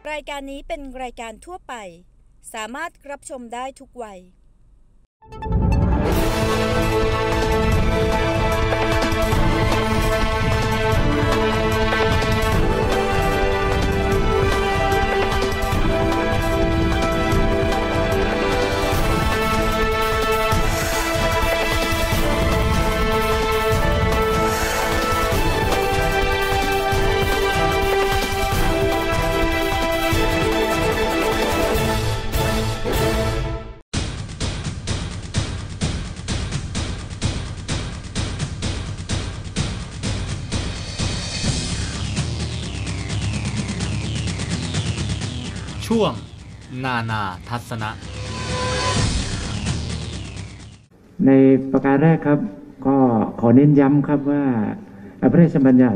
รายการนี้เป็นรายการทั่วไปสามารถรับชมได้ทุกวัยช่วงนานาทัศนะในประการแรกครับก็ขอเน้นย้ำครับว่าพระราชบัญญัติ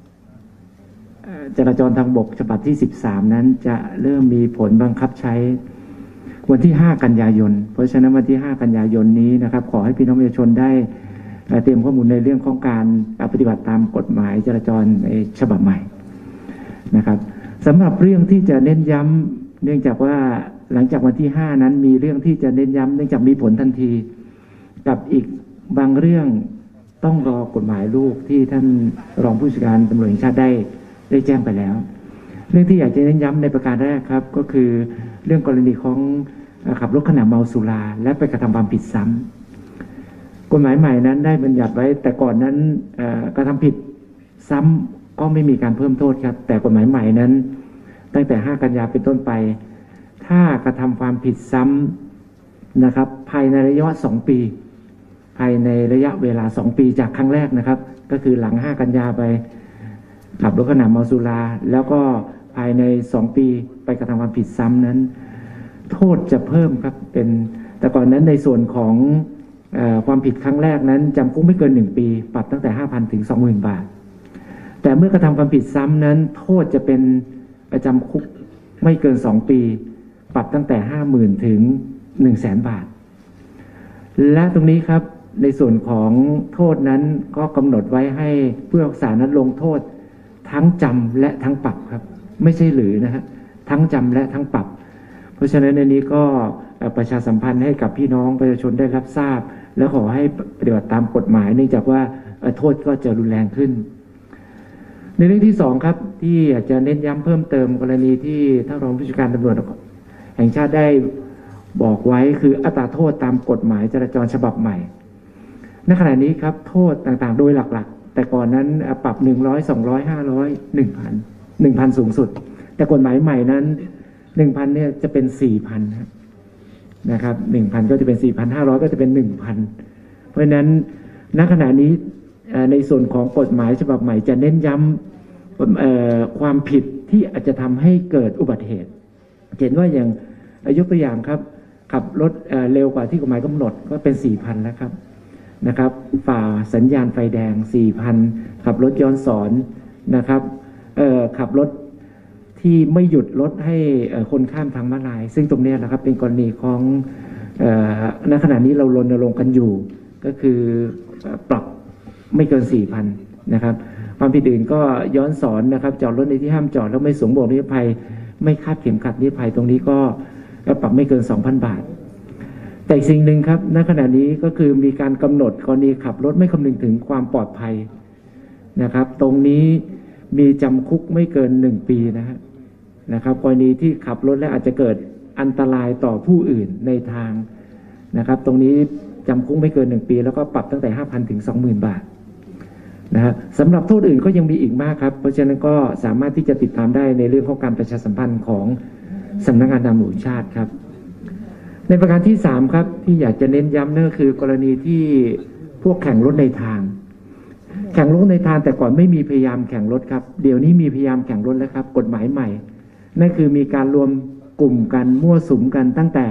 จราจรทางบกฉบับที่13นั้นจะเริ่มมีผลบังคับใช้วันที่5กันยายนเพราะฉะนั้นวันที่5กันยายนนี้นะครับขอให้พี่น้องประชาชนได้เตรียมข้อมูลในเรื่องของการปฏิบัติตามกฎหมายจราจรในฉบับใหม่นะครับสำหรับเรื่องที่จะเน้นย้ำเนื่องจากว่าหลังจากวันที่5นั้นมีเรื่องที่จะเน้นย้ำเนื่องจากมีผลทันทีกับอีกบางเรื่องต้องรอกฎหมายลูกที่ท่านรองผู้บัญชาการตำรวจแห่งชาติได้แจ้งไปแล้วเรื่องที่อยากจะเน้นย้ำในประการแรกครับก็คือเรื่องกรณีของขับรถขณะเมาสุราและไปกระทำความผิดซ้ำกฎหมายใหม่นั้นได้บัญญัติไว้แต่ก่อนนั้นกระทำผิดซ้ำก็ไม่มีการเพิ่มโทษครับแต่กฎหมายใหม่นั้นตั้งแต่5กันยาเป็นต้นไปถ้ากระทำความผิดซ้ำนะครับภายในระยะ2ปีภายในระยะเวลา2ปีจากครั้งแรกนะครับก็คือหลัง5กันยาไปขับรถขณะเมาสุราแล้วก็ภายใน2ปีไปกระทำความผิดซ้ำนั้นโทษจะเพิ่มครับเป็นแต่ก่อนนั้นในส่วนของความผิดครั้งแรกนั้นจำคุกไม่เกิน1ปีปรับตั้งแต่ 5,000 ถึง 20,000 บาทแต่เมื่อกระทำความผิดซ้ำนั้นโทษจะเป็นจำคุกไม่เกิน2ปีปรับตั้งแต่ 50,000 ถึง 100,000 บาทและตรงนี้ครับในส่วนของโทษนั้นก็กำหนดไว้ให้ผู้พิพากษานั้นลงโทษทั้งจำและทั้งปรับครับไม่ใช่หรือนะฮะทั้งจำและทั้งปรับเพราะฉะนั้นในนี้ก็ประชาสัมพันธ์ให้กับพี่น้องประชาชนได้รับทราบและขอให้ปฏิบัติตามกฎหมายเนื่องจากว่าโทษก็จะรุนแรงขึ้นในเรื่องที่2ครับที่อยากจะเน้นย้ำเพิ่มเติมกรณีที่ท่านรองผู้บัญชาการตำรวจแห่งชาติได้บอกไว้คืออัตราโทษตามกฎหมายจราจรฉบับใหม่ในขณะนี้ครับโทษต่างๆโดยหลักๆแต่ก่อนนั้นปรับ100 200 500 1,000 สูงสุดแต่กฎหมายใหม่นั้น 1,000 เนี่ยจะเป็น 4,000 นะครับ 1,000 ก็จะเป็น 4,500 ก็จะเป็น 1,000 เพราะฉะนั้นณขณะนี้ในส่วนของกฎหมายฉบับใหม่จะเน้นย้ำความผิดที่อาจจะทำให้เกิดอุบัติเหตุเห็นว่าอย่างยกตัวอย่างครับขับรถเร็วกว่าที่กฎหมายกำหนดก็เป็น 4,000 แล้วครับนะครับฝ่าสัญญาณไฟแดง 4,000 ขับรถย้อนสอนนะครับขับรถที่ไม่หยุดรถให้คนข้ามทางม้าลายซึ่งตรงนี้นะครับเป็นกรณีของณขณะนี้เรารณรงค์กันอยู่ก็คือปรับไม่เกิน 4,000 นะครับความผิดอื่นก็ย้อนสอนนะครับจอดรถในที่ห้ามจอดแล้วไม่สวมหมวกนิรภัยไม่คาดเข็มขัดนิรภัยตรงนี้ก็ปรับไม่เกิน 2,000 บาทแต่สิ่งหนึ่งครับณขณะนี้ก็คือมีการกำหนดกรณีขับรถไม่คำนึงถึงความปลอดภัยนะครับตรงนี้มีจำคุกไม่เกิน1ปีนะครับกรณีที่ขับรถและอาจจะเกิดอันตรายต่อผู้อื่นในทางนะครับตรงนี้จำคุกไม่เกิน1ปีแล้วก็ปรับตั้งแต่ 5,000 ถึง 20,000 บาทนะฮะสำหรับโทษอื่นก็ยังมีอีกมากครับเพราะฉะนั้นก็สามารถที่จะติดตามได้ในเรื่องของการประชาสัมพันธ์ของสำนักงานตำรวจแห่งชาติครับในประการที่3ครับที่อยากจะเน้นย้ำนั่นก็คือกรณีที่พวกแข่งรถในทางแต่ก่อนไม่มีพยายามแข่งรถครับเดี๋ยวนี้มีพยายามแข่งรถแล้วครับกฎหมายใหม่นั่นคือมีการรวมกลุ่มกันมั่วสุมกันตั้งแต่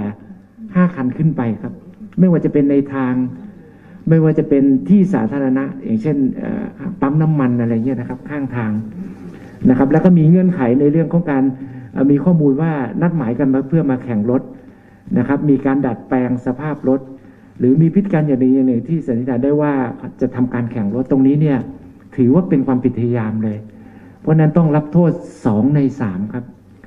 5 คันขึ้นไปครับไม่ว่าจะเป็นในทางไม่ว่าจะเป็นที่สาธารณะอย่างเช่นปั๊มน้ำมันอะไรเงี้ยนะครับข้างทางนะครับแล้วก็มีเงื่อนไขในเรื่องของการมีข้อมูลว่านัดหมายกันมาเพื่อมาแข่งรถนะครับมีการดัดแปลงสภาพรถหรือมีพฤติการอย่างใดอย่างหนึ่งที่สันนิษฐานได้ว่าจะทำการแข่งรถตรงนี้เนี่ยถือว่าเป็นความผิดพยายามเลยเพราะนั้นต้องรับโทษ2 ใน 3ครับ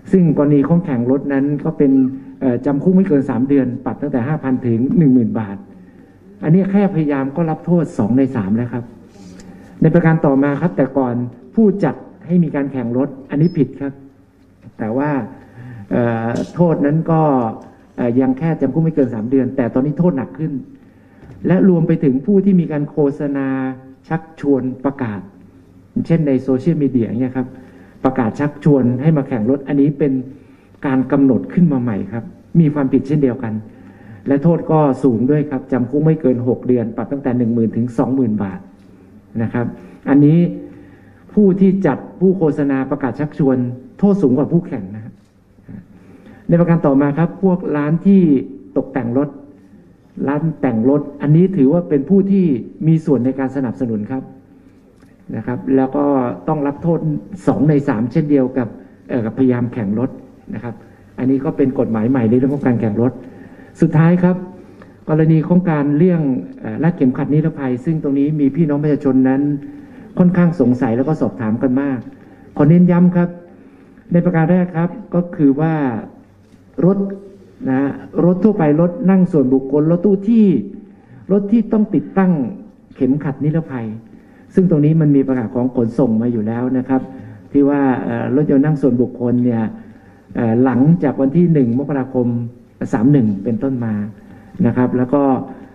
ซึ่งกรณีของแข่งรถนั้นก็เป็นจำคุกไม่เกิน3 เดือนปรับตั้งแต่ 5,000 ถึง 10,000 บาทอันนี้แค่พยายามก็รับโทษ2 ใน 3แล้วครับในประการต่อมาครับแต่ก่อนผู้จัดให้มีการแข่งรถอันนี้ผิดครับแต่ว่าโทษนั้นก็ยังแค่จำคุกไม่เกิน3 เดือนแต่ตอนนี้โทษหนักขึ้นและรวมไปถึงผู้ที่มีการโฆษณาชักชวนประกาศเช่นในโซเชียลมีเดียเนี่ยครับประกาศชักชวนให้มาแข่งรถอันนี้เป็นการกำหนดขึ้นมาใหม่ครับมีความผิดเช่นเดียวกันและโทษก็สูงด้วยครับจำคุกไม่เกิน6 เดือนปรับตั้งแต่ 10,000 ถึง 20,000 บาทนะครับอันนี้ผู้ที่จัดผู้โฆษณาประกาศชักชวนโทษสูงกว่าผู้แข่งนะครับในประการต่อมาครับพวกร้านที่ตกแต่งรถร้านแต่งรถอันนี้ถือว่าเป็นผู้ที่มีส่วนในการสนับสนุนครับนะครับแล้วก็ต้องรับโทษ2 ใน 3เช่นเดียวกับพยายามแข่งรถนะครับอันนี้ก็เป็นกฎหมายใหม่ในเรื่องของการแข่งรถสุดท้ายครับกรณีของการเลี่ยงรัดเข็มขัดนิรภัยซึ่งตรงนี้มีพี่น้องประชาชนนั้นค่อนข้างสงสัยแล้วก็สอบถามกันมากขอเน้นย้ำครับในประการแรกครับก็คือว่ารถรถทั่วไปรถนั่งส่วนบุคคลรถที่ต้องติดตั้งเข็มขัดนิรภัยซึ่งตรงนี้มันมีประกาศของขนส่งมาอยู่แล้วนะครับที่ว่ารถยนต์นั่งส่วนบุคคลเนี่ยหลังจากวันที่1 มกราคม 31เป็นต้นมานะครับแล้วก็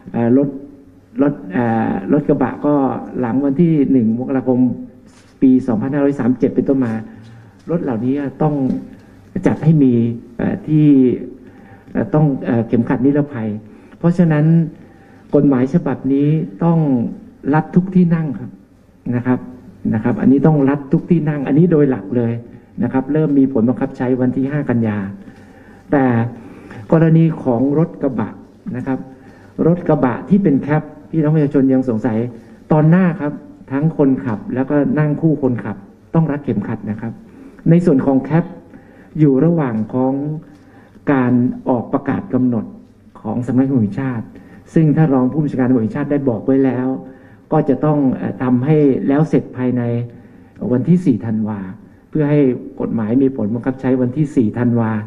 รถกระบะก็หลังวันที่1 มกราคมปี 2537เป็นต้นมารถเหล่านี้ต้องจัดให้มีที่ต้องเข็มขัดนิรภัยเพราะฉะนั้นกฎหมายฉบับนี้ต้องรัดทุกที่นั่งครับนะครับอันนี้ต้องรัดทุกที่นั่งอันนี้โดยหลักเลยนะครับเริ่มมีผลบังคับใช้วันที่5 กันยาแต่กรณีของรถกระบะนะครับรถกระบะที่เป็นแคปพี่น้องประชาชนยังสงสัยตอนหน้าครับทั้งคนขับแล้วก็นั่งคู่คนขับต้องรัดเข็มขัดนะครับในส่วนของแคปอยู่ระหว่างของการออกประกาศกำหนดของสำนักงานตำรวจแห่งชาติซึ่งถ้ารองผู้บัญชาการตำรวจแห่งชาติได้บอกไว้แล้วก็จะต้องทำให้แล้วเสร็จภายในวันที่4 ธันวาเพื่อให้กฎหมายมีผลบังคับใช้วันที่4 ธันวา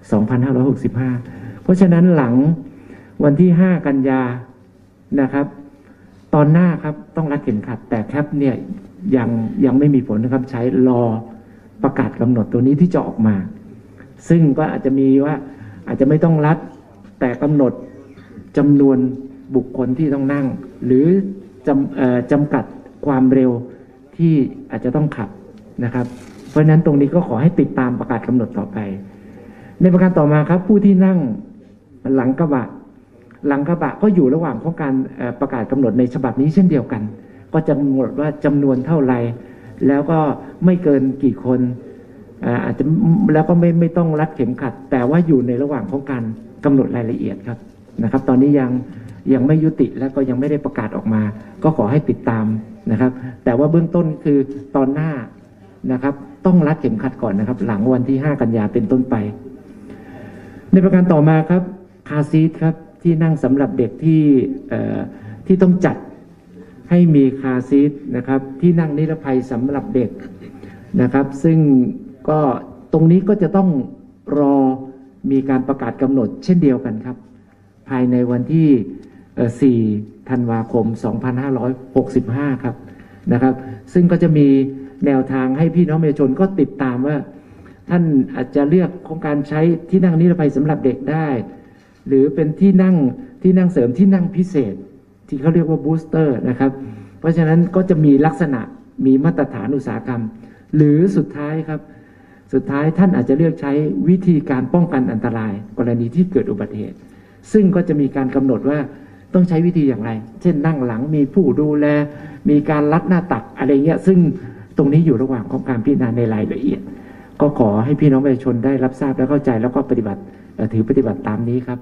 2565เพราะฉะนั้นหลังวันที่5 กันยานะครับตอนหน้าครับต้องรัดเข็มขัดแต่แคปเนี่ยยังไม่มีผลนะครับใช้รอประกาศกำหนดตัวนี้ที่จะออกมาซึ่งก็อาจจะมีว่าอาจจะไม่ต้องรัดแต่กำหนดจำนวนบุคคลที่ต้องนั่งหรือจำกัดความเร็วที่อาจจะต้องขับนะครับเพราะฉะนั้นตรงนี้ก็ขอให้ติดตามประกาศกำหนดต่อไปในประการต่อมาครับผู้ที่นั่งหลังกระบะก็อยู่ระหว่างของการประกาศกำหนดในฉบับนี้เช่นเดียวกันก็จะกำหนดว่าจำนวนเท่าไรแล้วก็ไม่เกินกี่คนอาจจะแล้วก็ไม่ต้องรัดเข็มขัดแต่ว่าอยู่ในระหว่างของการกำหนดรายละเอียดครับนะครับตอนนี้ยังไม่ยุติและก็ยังไม่ได้ประกาศออกมาก็ขอให้ติดตามนะครับแต่ว่าเบื้องต้นคือตอนหน้านะครับต้องรัดเข็มขัดก่อนนะครับหลังวันที่5 กันยาเป็นต้นไปในประการต่อมาครับคาร์ซีทครับที่นั่งสำหรับเด็กที่ต้องจัดให้มีคาร์ซีทนะครับที่นั่งนิรภัยสำหรับเด็กนะครับซึ่งก็ตรงนี้ก็จะต้องรอมีการประกาศกำหนดเช่นเดียวกันครับภายในวันที่4 ธันวาคม 2565ครับนะครับซึ่งก็จะมีแนวทางให้พี่น้องประชาชนก็ติดตามว่าท่านอาจจะเลือกของการใช้ที่นั่งนิรภัยสำหรับเด็กได้หรือเป็นที่นั่งเสริมที่นั่งพิเศษที่เขาเรียกว่าบูสเตอร์นะครับเพราะฉะนั้นก็จะมีลักษณะมีมาตรฐานอุตสาหกรรมหรือสุดท้ายท่านอาจจะเลือกใช้วิธีการป้องกันอันตรายกรณีที่เกิดอุบัติเหตุซึ่งก็จะมีการกำหนดว่าต้องใช้วิธีอย่างไรเช่นนั่งหลังมีผู้ดูแลมีการลัดหน้าตักอะไรเงี้ยซึ่งตรงนี้อยู่ระหว่างของการพิจารณาในรายละเอียดก็ขอให้พี่น้องประชาชนได้รับทราบและเข้าใจแล้วก็ปฏิบัติตามนี้ครับ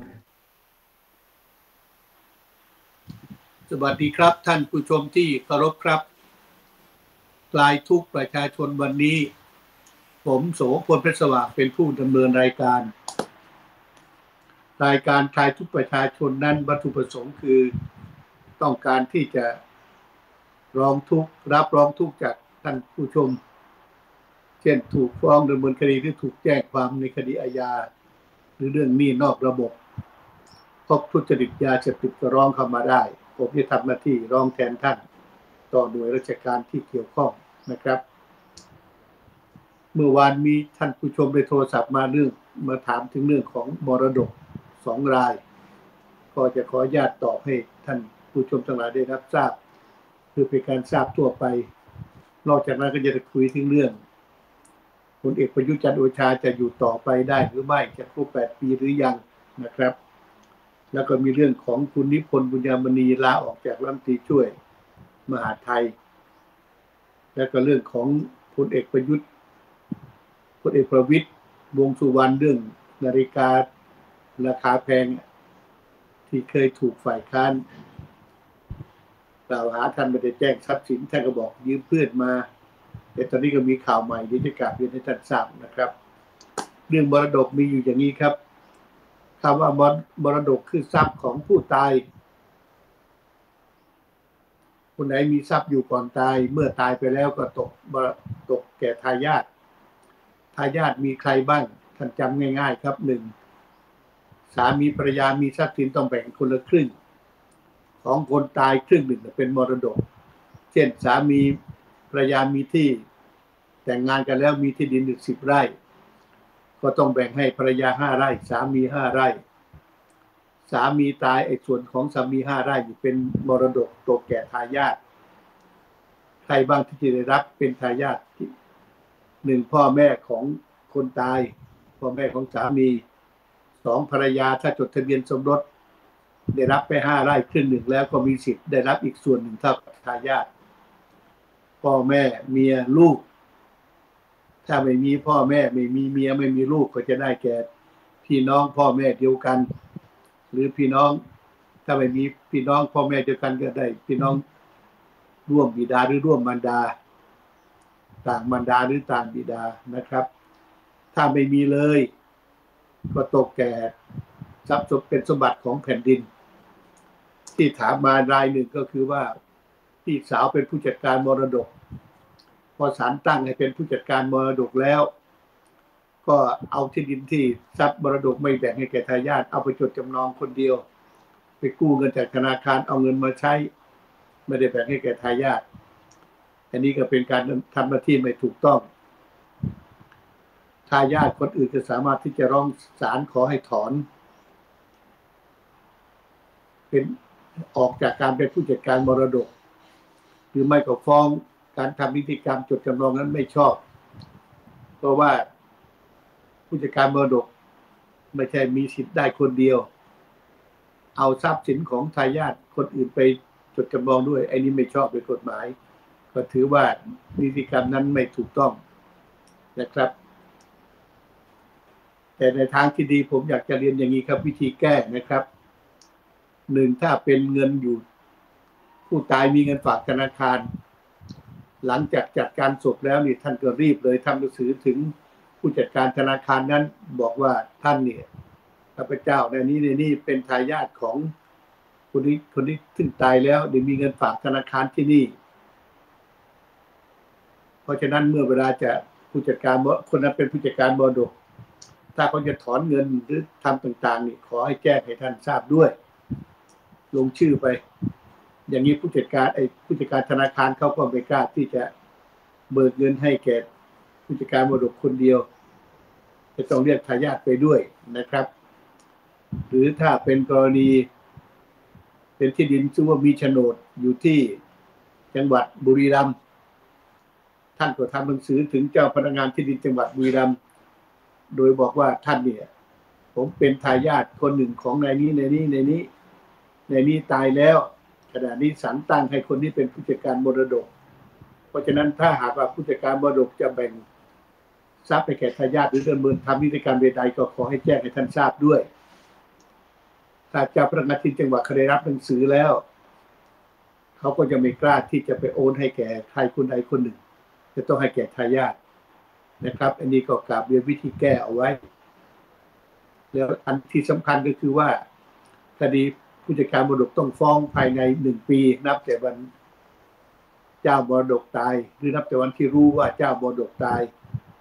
สวัสดีครับท่านผู้ชมที่เคารพครับคลายทุกข์ประชาชนวันนี้ผมโสพลเพชรสว่างเป็นผู้ดำเนินรายการคลายทุกข์ประชาชนนั้นวัตถุประสงค์คือต้องการที่จะรับร้องทุกข์จากท่านผู้ชมเช่นถูกฟ้องดำเนินคดีหรือถูกแจ้งความในคดีอาญาหรือเรื่องหนี้นอกระบบพบทุจริตยาเสพติดก็ร้องเข้ามาได้ผมจะทำหน้าที่ร้องแทนท่านต่อหน่วยราชการที่เกี่ยวข้องนะครับเมื่อวานมีท่านผู้ชมได้โทรศัพท์มาถามถึงเรื่องของมรดก2 รายก็จะขออนุญาตตอบให้ท่านผู้ชมทั้งหลายได้รับทราบคือเป็นการทราบทั่วไปนอกจากนั้นก็จะคุยถึงเรื่องพลเอกประยุทธ์จันทร์โอชาจะอยู่ต่อไปได้หรือไม่จะครบ8 ปีหรือยังนะครับแล้วก็มีเรื่องของคุณนิพนธ์บุญญามณีลาออกจากรัฐมนตรีช่วยมหาดไทยแล้วก็เรื่องของพลเอกประวิตรวงษ์สุวรรณเรื่องนาฬิการาคาแพงที่เคยถูกฝ่ายค้านกล่าวหาท่านไม่ได้แจ้งทรัพย์สินท่านก็บอกยืมเพื่อนมาแต่ตอนนี้ก็มีข่าวใหม่ที่จะกลับเรียนให้ท่านทราบนะครับเรื่องมรดกมีอยู่อย่างนี้ครับคำว่ามรดกคือทรัพย์ของผู้ตายคนไหนมีทรัพย์อยู่ก่อนตายเมื่อตายไปแล้วก็ตกแก่ทายาทมีใครบ้างท่านจำง่ายๆครับ1สามีภรรยามีทรัพย์สินต้องแบ่งคนละครึ่งของคนตายครึ่งหนึ่งเป็นมรดกเช่นสามีภรรยามีที่แต่งงานกันแล้วมีที่ดิน10 ไร่ก็ต้องแบ่งให้ภรรยา5 ไร่สามี5 ไร่สามีตายส่วนของสามี5 ไร่เป็นมรดกตกแก่ทายาทใครบ้างที่จะได้รับเป็นทายาท1พ่อแม่ของคนตายพ่อแม่ของสามี2ภรรยาถ้าจดทะเบียนสมรสได้รับไป5 ไร่ครึ่งหนึ่งแล้วก็มีสิทธิ์ได้รับอีกส่วนหนึ่งเท่ากับทายาทพ่อแม่เมียลูกถ้าไม่มีพ่อแม่ไม่มีเมียไม่มีลูกก็จะได้แก่พี่น้องพ่อแม่เดียวกันหรือพี่น้องถ้าไม่มีพี่น้องพ่อแม่เดียวกันก็ได้พี่น้องร่วมบิดาหรือร่วมมารดาต่างมารดาหรือต่างบิดานะครับถ้าไม่มีเลยก็ตกแก่ทรัพย์เป็นสมบัติของแผ่นดินที่ถามมารายหนึ่งก็คือว่าพี่สาวเป็นผู้จัดการมรดกพอศาลตั้งให้เป็นผู้จัดการมรดกแล้วก็เอาที่ดินที่ทรัพย์มรดกไม่แบ่งให้แก่ทายาทเอาไปจดจำนองคนเดียวไปกู้เงินจากธนาคารเอาเงินมาใช้ไม่ได้แบ่งให้แก่ทายาทอันนี้ก็เป็นการทำหน้าที่ไม่ถูกต้องทายาทคนอื่นจะสามารถที่จะร้องศาลขอให้ถอนเป็นออกจากการเป็นผู้จัดการมรดกหรือไม่ก็ฟ้องการทำนิติกรรมจดจำนองนั้นไม่ชอบเพราะว่าผู้จัดการมรดกไม่ใช่มีสิทธิ์ได้คนเดียวเอาทรัพย์สินของทายาทคนอื่นไปจดจำนองด้วยไอ้นี้ไม่ชอบเป็นกฎหมายก็ถือว่านิติกรรมนั้นไม่ถูกต้องนะครับแต่ในทางที่ดีผมอยากจะเรียนอย่างนี้ครับวิธีแก้นะครับ1ถ้าเป็นเงินอยู่ผู้ตายมีเงินฝากธนาคารหลังจากจัดการศพแล้วนี่ท่านก็รีบเลยทำหนังสือถึงผู้จัดการธนาคารนั้นบอกว่าท่านเนี่ยข้าพเจ้าในนี้เป็นทายาทของคนนี้ซึ่งตายแล้วได้มีเงินฝากธนาคารที่นี่เพราะฉะนั้นเมื่อเวลาจะผู้จัดการคนนั้นเป็นผู้จัดการมรดกถ้าเขาจะถอนเงินหรือทำต่างๆนี่ขอให้แจ้งให้ท่านทราบด้วยลงชื่อไปอย่างนี้ผู้จัดการธนาคารเขาก็ไม่กล้าที่จะเบิกเงินให้แก่ผู้จัดการมรดกคนเดียวจะต้องเรียกทายาทไปด้วยนะครับหรือถ้าเป็นกรณีเป็นที่ดินซึ่งว่ามีโฉนดอยู่ที่จังหวัดบุรีรัมย์ท่านก็ทำหนังสือถึงเจ้าพนักงานที่ดินจังหวัดบุรีรัมย์โดยบอกว่าท่านเนี่ยผมเป็นทายาทคนหนึ่งของในนี้ตายแล้วขณะนี้ศาลตั้งให้คนนี้เป็นผู้จัดการมรดกเพราะฉะนั้นถ้าหากว่าผู้จัดการมรดกจะแบ่งทรัพย์ไปแก่ทายาทหรือดำเนินทำนิติกรรมใดๆก็ขอให้แจ้งให้ท่านทราบด้วยถ้าเจ้าพนักงานที่จังหวัดเขาได้รับหนังสือแล้วเขาก็จะไม่กล้าที่จะไปโอนให้แก่ใครคนใดคนหนึ่งจะต้องให้แก่ทายาทนะครับอันนี้ก็กราบเรียนวิธีแก้เอาไว้แล้วอันที่สำคัญก็คือว่าคดีผู้จัดการมรดกต้องฟ้องภายใน1 ปีนับแต่วันเจ้ามรดกตายหรือนับแต่วันที่รู้ว่าเจ้ามรดกตาย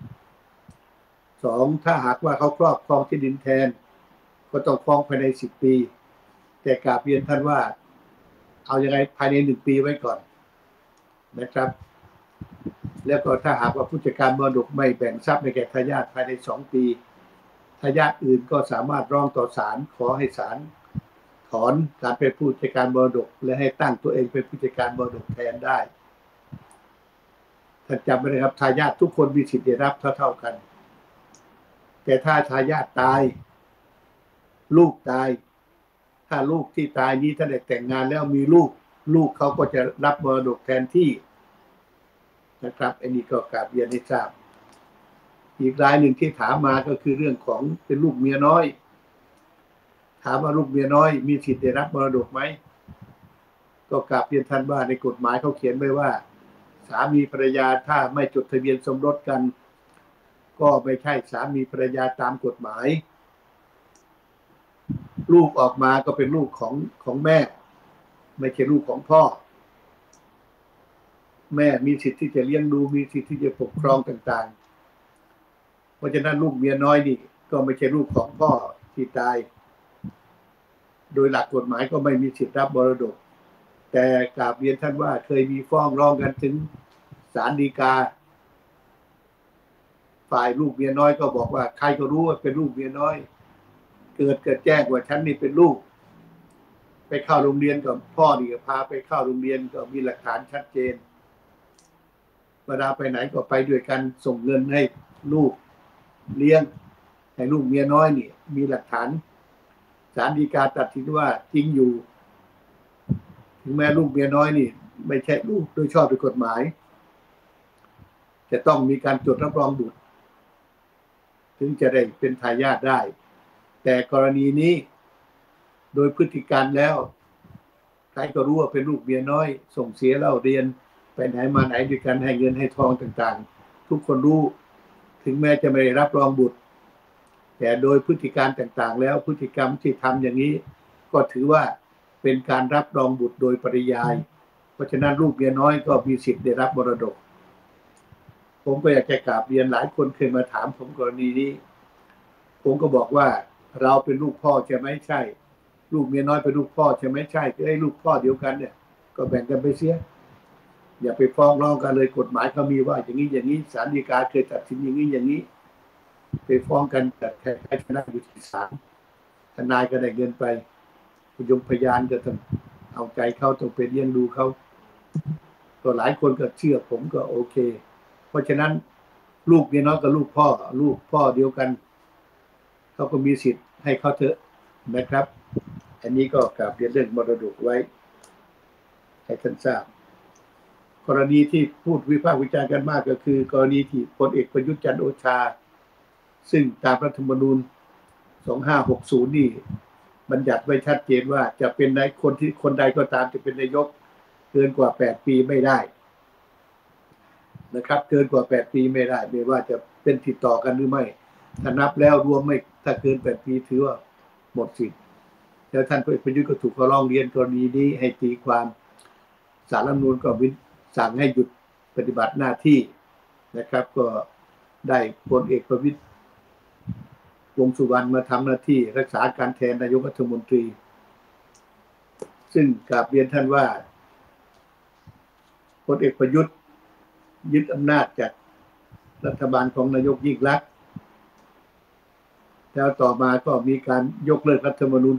2ถ้าหากว่าเขาครอบครองที่ดินแทนก็ต้องฟ้องภายใน10 ปีแต่กราบเรียนท่านว่าเอายังไงภายใน1 ปีไว้ก่อนนะครับแล้วก็ถ้าหากว่าผู้จัดการมรดกไม่แบ่งทรัพย์ให้แก่ทายาทภายใน2 ปีทายาทอื่นก็สามารถร้องต่อศาลขอให้ศาลถอนการเป็นผู้จัดการมรดกและให้ตั้งตัวเองเป็นผู้จัดการมรดกแทนได้ท่านจำไว้นะครับทายาททุกคนมีสิทธิ์ได้รับเท่ากันแต่ถ้าทายาทตายลูกตายถ้าลูกที่ตายนี้ท่านได้แต่งงานแล้วมีลูกเขาก็จะรับมรดกแทนที่นะครับอันนี้ก็กราบเรียนให้ทราบอีกรายหนึ่งที่ถามมาก็คือเรื่องของเป็นลูกเมียน้อยถามว่าลูกเมียน้อยมีสิทธิ์ได้รับมรดกไหมก็กราบเรียนท่านว่าในกฎหมายเขาเขียนไว้ว่าสามีภรรยาถ้าไม่จดทะเบียนสมรสกันก็ไม่ใช่สามีภรรยาตามกฎหมายลูกออกมาก็เป็นลูกของแม่ไม่ใช่ลูกของพ่อแม่มีสิทธิ์ที่จะเลี้ยงดูมีสิทธิ์ที่จะปกครองต่างๆเพราะฉะนั้นลูกเมียน้อยนี่ก็ไม่ใช่ลูกของพ่อที่ตายโดยหลักกฎหมายก็ไม่มีสิทธิ์รับมรดกแต่กราบเรียนท่านว่าเคยมีฟ้องร้องกันถึงศาลฎีกาฝ่ายลูกเมียน้อยก็บอกว่าใครก็รู้ว่าเป็นลูกเมียน้อยเกิดแจ้งว่าฉันนี่เป็นลูกไปเข้าโรงเรียนกับพ่อนี่ก็พาไปเข้าโรงเรียนก็มีหลักฐานชัดเจนเวลาไปไหนก็ไปด้วยกันส่งเงินให้ลูกเลี้ยงให้ลูกเมียน้อยนี่มีหลักฐานศาลฎีกาตัดสินว่าจริงอยู่ถึงแม้ลูกเมียน้อยนี่ไม่ใช่ลูกโดยชอบด้วยกฎหมายจะต้องมีการจดรับรองบุตรถึงจะได้เป็นทายาทได้แต่กรณีนี้โดยพฤติการแล้วใครก็รู้ว่าเป็นลูกเมียน้อยส่งเสียเล่าเรียนไปไหนมาไหนด้วยกันให้เงินให้ทองต่างๆทุกคนรู้ถึงแม้จะไม่ได้รับรองบุตรแต่โดยพฤติการต่างๆแล้วพฤติกรรมที่ทำอย่างนี้ก็ถือว่าเป็นการรับรองบุตรโดยปริยายเพราะฉะนั้นลูกเมียน้อยก็มีสิทธิ์ได้รับมรดกผมก็อยากจะกราบเรียนหลายคนเคยมาถามผมกรณีนี้ผมก็บอกว่าเราเป็นลูกพ่อใช่ไหมใช่ลูกเมียน้อยเป็นลูกพ่อใช่ไหมใช่ก็ไอ้ลูกพ่อเดียวกันเนี่ยก็แบ่งกันไปเสียอย่าไปฟ้องร้องกันเลยกฎหมายเขามีว่าอย่างนี้ศาลฎีกาเคยตัดสินอย่างนี้ไปฟ้องกันแต่แค่ชนะอยู่ที่ศาลทนายก็ได้เงินไปพยานก็ต้องเอาใจเขาต้องไปเลี้ยงดูเขาก็หลายคนก็เชื่อผมก็โอเคเพราะฉะนั้นลูกเมียน้อยกับลูกพ่อเดียวกันเขาก็มีสิทธิ์ให้เขาเถอะนะครับอันนี้ก็กราบเรียนเรื่องมรดกไว้ให้ท่านทราบกรณีที่พูดวิพากษ์วิจารณ์กันมากก็คือกรณีที่พลเอกประยุทธ์จันทร์โอชาซึ่งตามรัฐธรรมนูญ2560นี่บัญญัติไว้ชัดเจนว่าจะเป็นนายคนใดก็ตามจะเป็นนายกเกินกว่า8 ปีไม่ได้นะครับเกินกว่า8 ปีไม่ได้ไม่ว่าจะเป็นติดต่อกันหรือไม่ถ้านับแล้วรวมไม่ถ้าเกิน8 ปีถือว่าหมดสิทธิ์แล้วท่านพลเอกประยุทธ์ก็ถูกร้องเรียนกรณีนี้ให้ตีความศาลรัฐธรรมนูญก็สั่งให้หยุดปฏิบัติหน้าที่นะครับก็ได้พลเอกประวิตรวงษ์สุวรรณมาทำหน้าที่รักษาการแทนนายกรัฐมนตรีซึ่งกราบเรียนท่านว่าพลเอกประยุทธ์ยึดอำนาจจากรัฐบาลของนายกยิ่งลักษณ์แล้วต่อมาก็มีการยกเลิกรัฐธรรมนูญ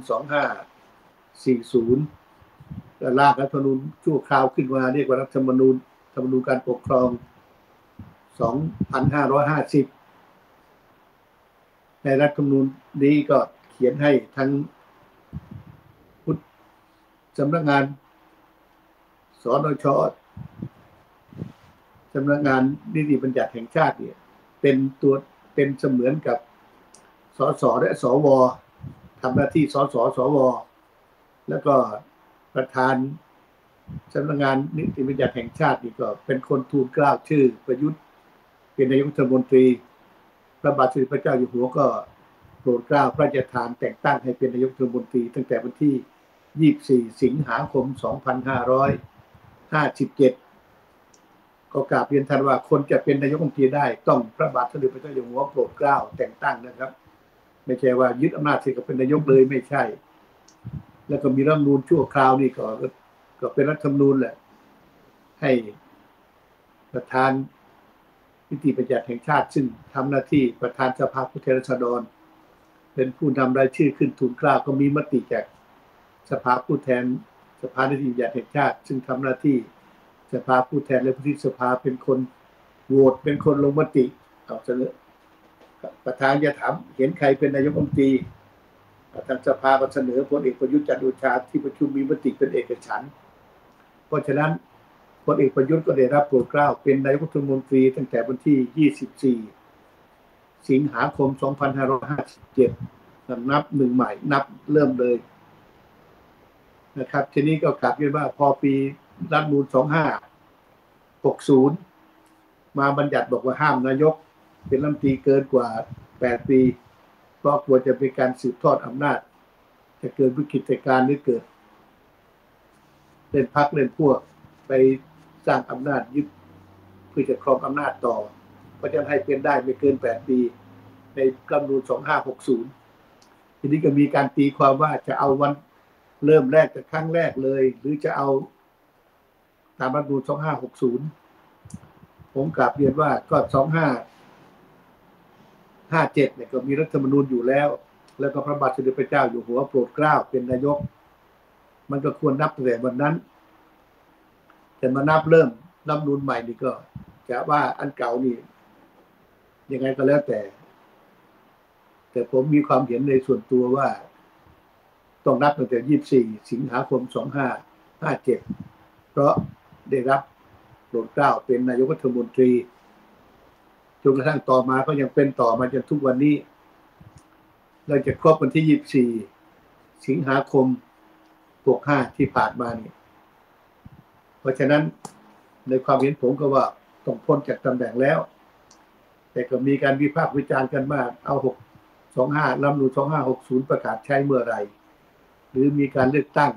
2540และร่างรัฐธรรมนูญชั่วคราวขึ้นมาเรียกว่ารัฐธรรมนูญการปกครอง2550ในรัฐธรรมนูญนี้ก็เขียนให้ทั้งสำนักงานสนช.สำนักงานนิติบัญญัติแห่งชาติเนี่ยเป็นเสมือนกับสสและสวทำหน้าที่สสสวแล้วก็ประธานสำนักงานนิติบัญญัติแห่งชาตินี่ก็เป็นคนทูลเกล้าชื่อประยุทธ์เป็นนายกรัฐมนตรีพระบาทสมเด็จพระเจ้าอยู่หัวก็โปรดเกล้าพระราชทานแต่งตั้งให้เป็นนายกรัฐมนตรีตั้งแต่วันที่24 สิงหาคม 2557 ก็กราบเรียนท่านว่าคนจะเป็นนายกรัฐมนตรีได้ต้องพระบาทสมเด็จพระเจ้าอยู่หัวโปรดเกล้าแต่งตั้งนะครับไม่ใช่ว่ายึดอำนาจเสร็จก็เป็นนายกเลยไม่ใช่แล้วก็มีรัฐธรรมนูญชั่วคราวนี่ก็เป็นรัฐธรรมนูญแหละให้ประธานนิติบัญญัติแห่งชาติซึ่งทำหน้าที่ประธานสภาผู้แทนราษฎรเป็นผู้นำรายชื่อขึ้นทูลเกล้าก็มีมติจากสภาผู้แทนสภานิติบัญญัติแห่งชาติซึ่งทำหน้าที่สภาผู้แทนและผู้ที่สภาเป็นคนโหวตเป็นคนลงมติเอาเสนอประธานจะถามเห็นใครเป็นนายกรัฐมนตรีทางสภาก็เสนอพลเอกประยุทธ์จันทร์โอชาที่ประชุมมีมติเป็นเอกฉันท์เพราะฉะนั้นพลเอกประยุทธ์ก็ได้รับโปรดเกล้าเป็นนายกรัฐมนตรีตั้งแต่วันที่24สิงหาคม2557นับหนึ่งใหม่นับเริ่มเลยนะครับทีนี้ก็กลับเรียนว่าพอปีรัฐธรรมนูญ2560มาบัญญัติบอกว่าห้ามนายกเป็นรัฐมนตรีเกินกว่า8ปีเพราะกลัวจะเป็นการสืบทอดอำนาจจะเกิดวิกฤตการณ์หรือเกิดเล่นพรรคเล่นพวกไปสร้างอำนาจยึดเพื่อจะครองอำนาจต่อเพราะฉะนั้นให้เป็นได้ไม่เกิน8ปีในรัฐธรรมนูญ2560ทีนี้ก็มีการตีความว่าจะเอาวันเริ่มแรกแต่ครั้งแรกเลยหรือจะเอาตามรัฐธรรมนูญ2560ผมกลับเรียนว่าก็2557เนี่ยก็มีรัฐธรรมนูญอยู่แล้วก็พระบาทสมเด็จพระเจ้าอยู่หัวโปรดเกล้าเป็นนายกมันก็ควรนับตั้งแต่วันนั้นแต่มานับเริ่มรัฐธรรมนูญใหม่นี่ก็จะว่าอันเก่านี่ยังไงก็แล้วแต่ผมมีความเห็นในส่วนตัวว่าต้องนับตั้งแต่24สิงหาคม2557เพราะได้รับโปรดเกล้าเป็นนายกรัฐมนตรีจนกระทั่งต่อมาก็ยังเป็นต่อมาจนทุกวันนี้เราจะครบวันที่24สิงหาคม65ที่ผ่านมานี่เพราะฉะนั้นในความเห็นผมก็ว่าต้องพ้นจากตำแหน่งแล้วแต่ก็มีการวิพากษ์วิจารณ์กันมากเอา625รัฐธรรมนูญ2560ประกาศใช้เมื่อไหร่หรือมีการเลือกตั้ง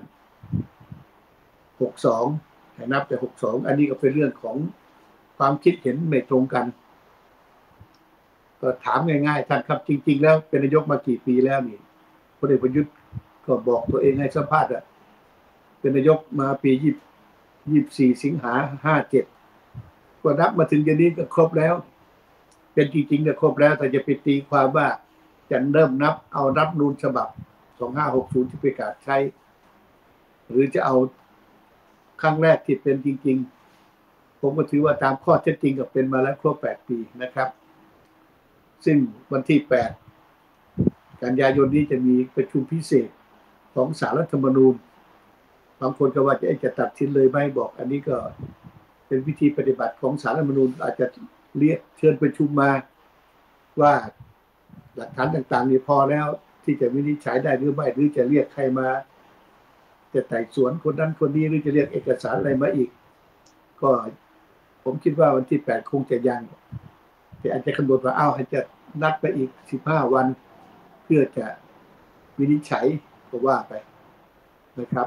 62ให้นับแต่62อันนี้ก็เป็นเรื่องของความคิดเห็นไม่ตรงกันก็ถามง่ายๆท่านครับจริงๆแล้วเป็นนายกมากี่ปีแล้วนี่พลเอกประยุทธ์ก็บอกตัวเองให้สัมภาษณ์เป็นนายกมาปี24สิงหา57ก็นับมาถึงเดือนนี้ก็ครบแล้วเป็นจริงๆก็ครบแล้วแต่จะไปตีความว่าจะเริ่มนับเอารัฐธรรมนูญฉบับ2560ที่ประกาศใช้หรือจะเอาครั้งแรกที่เป็นจริงๆผมก็ถือว่าตามข้อเท็จจริงก็เป็นมาแล้วครบ8ปีนะครับซึ่งวันที่8กันยายนนี้จะมีประชุมพิเศษของศาลรัฐธรรมนูญบางคนก็ว่าจะตัดสินเลยไหมบอกอันนี้ก็เป็นวิธีปฏิบัติของศาลรัฐธรรมนูญอาจจะเรียกเชิญประชุมมาว่าหลักฐานต่างๆนี่พอแล้วที่จะวินิจฉัยได้หรือไม่หรือจะเรียกใครมาจะไต่สวนคนนั้นคนนี้หรือจะเรียกเอกสารอะไรมาอีกก็ผมคิดว่าวันที่8คงจะยังแต่อาจจะกำหนดว่าให้จะนัดไปอีก15วันเพื่อจะวินิจฉัยก็ว่าไปนะครับ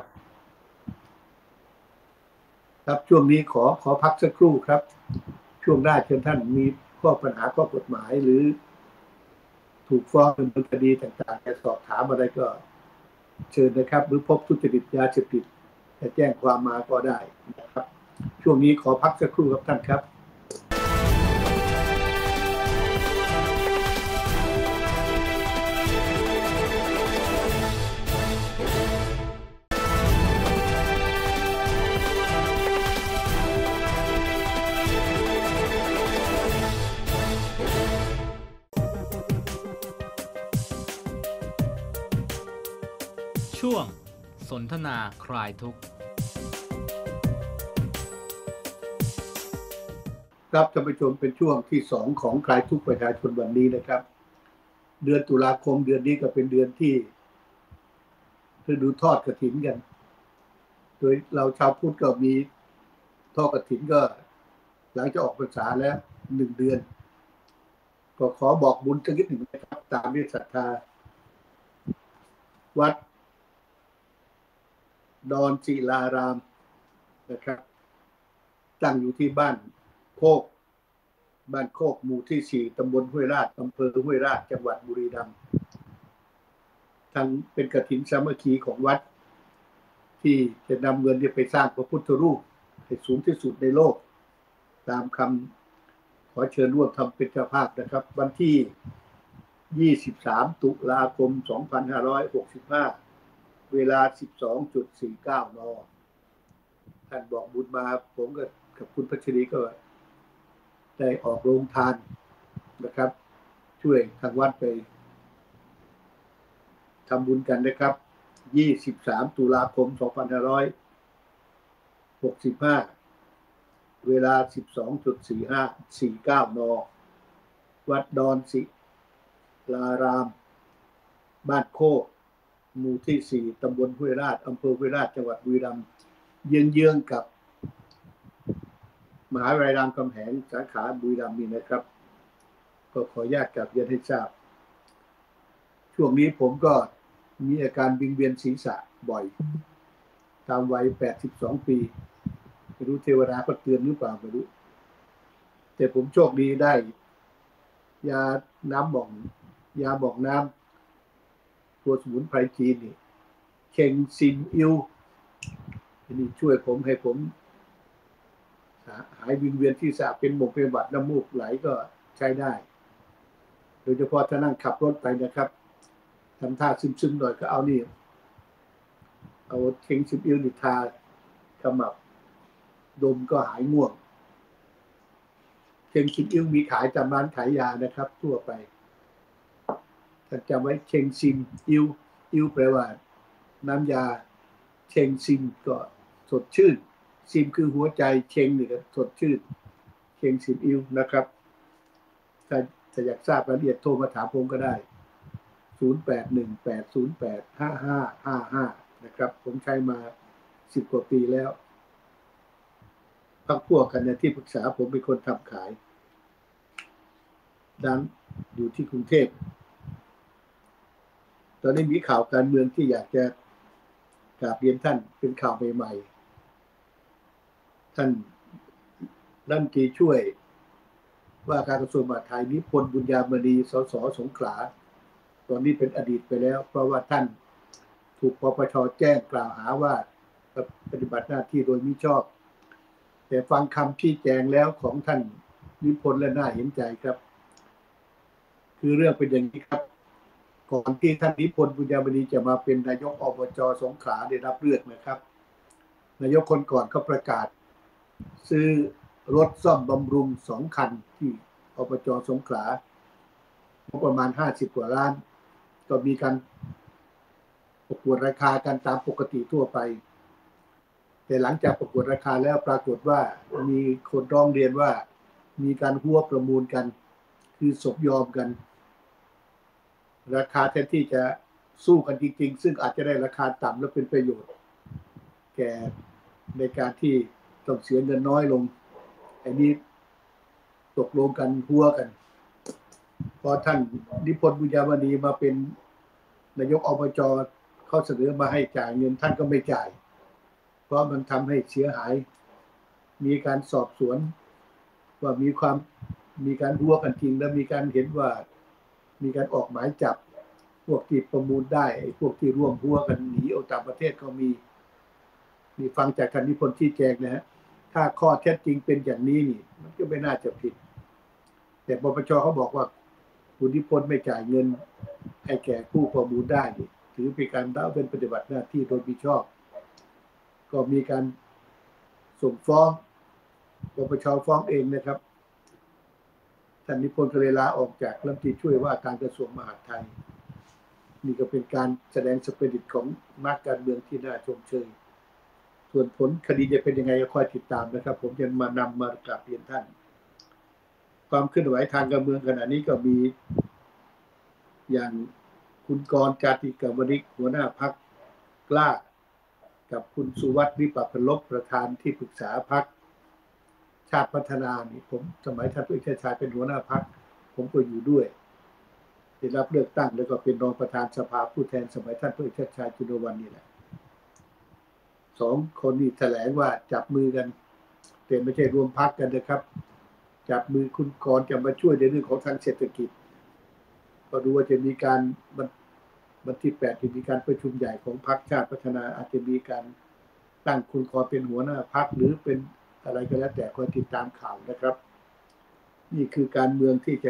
ครับช่วงนี้ขอพักสักครู่ครับช่วงหน้าเชิญท่านมีข้อปัญหาข้อกฎหมายหรือถูกฟ้องดำเนินคดีต่างๆจะสอบถามอะไรก็เชิญนะครับหรือพบทุจริตยาเสพติดจะแจ้งความมาก็ได้นะครับช่วงนี้ขอพักสักครู่ครับท่านครับช่วงสนทนาคลายทุกข์ครับท่านผู้ชมเป็นช่วงที่2ของคลายทุกข์ประชาชนวันนี้นะครับเดือนตุลาคมเดือนนี้ก็เป็นเดือนที่ฤดูทอดกฐินกันโดยเราชาวพุทธก็มีทอดกฐินก็หลังจากออกพรรษาแล้ว1เดือนก็ขอบอกบุญสักนิดหนึ่งนะครับตามด้วยศรัทธาวัดดอนศิลารามนะครับตั้งอยู่ที่บ้านโคกบ้านโคกหมู่ที่4ตำบลห้วยราชอำเภอห้วยราชจังหวัดบุรีรัมย์ทั้งเป็นกฐินสามัคคีของวัดที่จะนำเงินไปสร้างพระพุทธรูปให้สูงที่สุดในโลกตามคำขอเชิญร่วมทำเป็นเจ้าภาพนะครับวันที่23ตุลาคม2565เวลา 12.49 น.ท่านบอกบุญมาผมกับคุณพัชรีก็ได้ออกโรงทานนะครับช่วยทางวัดไปทำบุญกันนะครับ23ตุลาคม2565เวลา 12.49 น.วัดดอนศิลารามบ้านโคกหมู่ที่4ตำบลห้วยราชอำเภอห้วยราชจังหวัดบุรีรัมย์เยื้องๆกับมหาวิทยาลัยรามคำแหงสาขาบุรีรัมย์นี่นะครับก็ขออนุญาตกราบเรียนให้ทราบช่วงนี้ผมก็มีอาการวิงเวียนศีรษะบ่อยตามวัย82 ปีไม่รู้เทวดาเขาเตือนหรือเปล่าไม่รู้แต่ผมโชคดีได้ยาน้ำบอกยาบอกน้ำตัวสมุนไพรจีนนี่เชงซินอิวนี่ช่วยผมให้ผมหายวิงเวียนที่ศีรษะเป็นหมกเป็นหวัดน้ำมูกไหลก็ใช้ได้โดยเฉพาะถ้านั่งขับรถไปนะครับทำท่าซึมๆหน่อยก็เอานี่เอาเชงซินอิวนิทาขมับดมก็หายง่วงเชงซินอิวมีขายตามร้านขายยานะครับทั่วไปท่านจำไว้เชงซินอิวแปลว่าน้ำยาเชงซินก็สดชื่นซิมคือหัวใจเชงนี่ก็สดชื่นเชงซินอิวนะครับถ้าอยากทราบรายละเอียดโทรมาถามผมก็ได้0818085555นะครับผมใช้มา10 กว่าปีแล้วพักพวกกันเนี่ยที่ปรึกษาผมเป็นคนทำขายดังอยู่ที่กรุงเทพตอนนี้มีข่าวการเมืองที่อยากจะกราบเรียนท่านเป็นข่าวใหม่ๆท่านรัฐมนตรีช่วยว่าการกระทรวงมหาดไทยนิพนธ์บุญญามณีสสสงขลาตอนนี้เป็นอดีตไปแล้วเพราะว่าท่านถูกปปช.แจ้งกล่าวหาว่าปฏิบัติหน้าที่โดยมิชอบแต่ฟังคำชี้แจงแล้วของท่านนิพนธ์และน่าเห็นใจครับคือเรื่องเป็นอย่างนี้ครับก่อนที่ท่านนิพนธ์บุญญามณีจะมาเป็นนายกอบจ.สงขลาได้รับเลือกนะครับนายกคนก่อนเขาประกาศซื้อรถซ่อมบำรุง2 คันที่อบจ.สงขลางบประมาณ50 กว่าล้านก็มีการประกวดราคากันตามปกติทั่วไปแต่หลังจากประกวดราคาแล้วปรากฏว่ามีคนร้องเรียนว่ามีการหัวประมูลกันคือสมยอมกันราคาแทนที่จะสู้กันจริงๆซึ่งอาจจะได้ราคาต่ำและเป็นประโยชน์แก่ในการที่ต้องเสียเงินน้อยลงอันนี้ตกลงกันหัวกันพอท่านนิพนธ์บุญญามณีมาเป็นนายกอบจ.เขาเสนอมาให้จ่ายเงินท่านก็ไม่จ่ายเพราะมันทำให้เสียหายมีการสอบสวนว่ามีการหัวกันจริงและมีการเห็นว่ามีการออกหมายจับพวกที่ประมูลได้พวกที่ร่วมหัวกันหนีออกต่างประเทศก็มีนี่ฟังจากท่านนิพนธ์ชี้แจงนะฮะถ้าข้อเท็จจริงเป็นอย่างนี้นี่มันก็ไม่น่าจะผิดแต่ปปช.เขาบอกว่าคุณนิพนธ์ไม่จ่ายเงินให้แก่ผู้ประมูลได้นี่ถือเป็นการละเว้นปฏิบัติหน้าที่โดยมิชอบก็มีการส่งฟ้องปปช.ฟ้องเองนะครับท่านนิพนธ์ก็เลยลาออกจากรัฐมนตรีช่วยว่าการกระทรวงมหาดไทยนี่ก็เป็นการแสดงสปิริตของนักการเมืองที่น่าชมเชยส่วนผลคดีจะเป็นยังไงก็คอยติดตามนะครับผมจะมากราบเรียนท่านความเคลื่อนไหวทางการเมืองขณะนี้ก็มีอย่างคุณกรณ์ จาติกาวนิกหัวหน้าพรรคกล้ากับคุณสุวัฒน์ วิปัปพลบประธานที่ปรึกษาพรรคชาติพัฒนานี่ผมสมัยท่านผู้ชายเป็นหัวหน้าพรรคผมก็อยู่ด้วยได้รับเลือกตั้งแล้วก็เป็นรองประธานสภาผู้แทนสมัยท่านผู้ชายจุลวรรณนี่แหละ2 คนนี้แถลงว่าจับมือกันแต่ไม่ใช่รวมพรรคกันนะครับจับมือคุณกรณ์จะมาช่วยในเรื่องของทางเศรษฐกิจก็ดูว่าจะมีการวันที่8จะมีการประชุมใหญ่ของพรรคชาติพัฒนาอาจจะมีการตั้งคุณกรณ์เป็นหัวหน้าพรรคหรือเป็นอะไรก็แล้วแต่คอยติดตามข่าวนะครับ นี่คือการเมืองที่จะ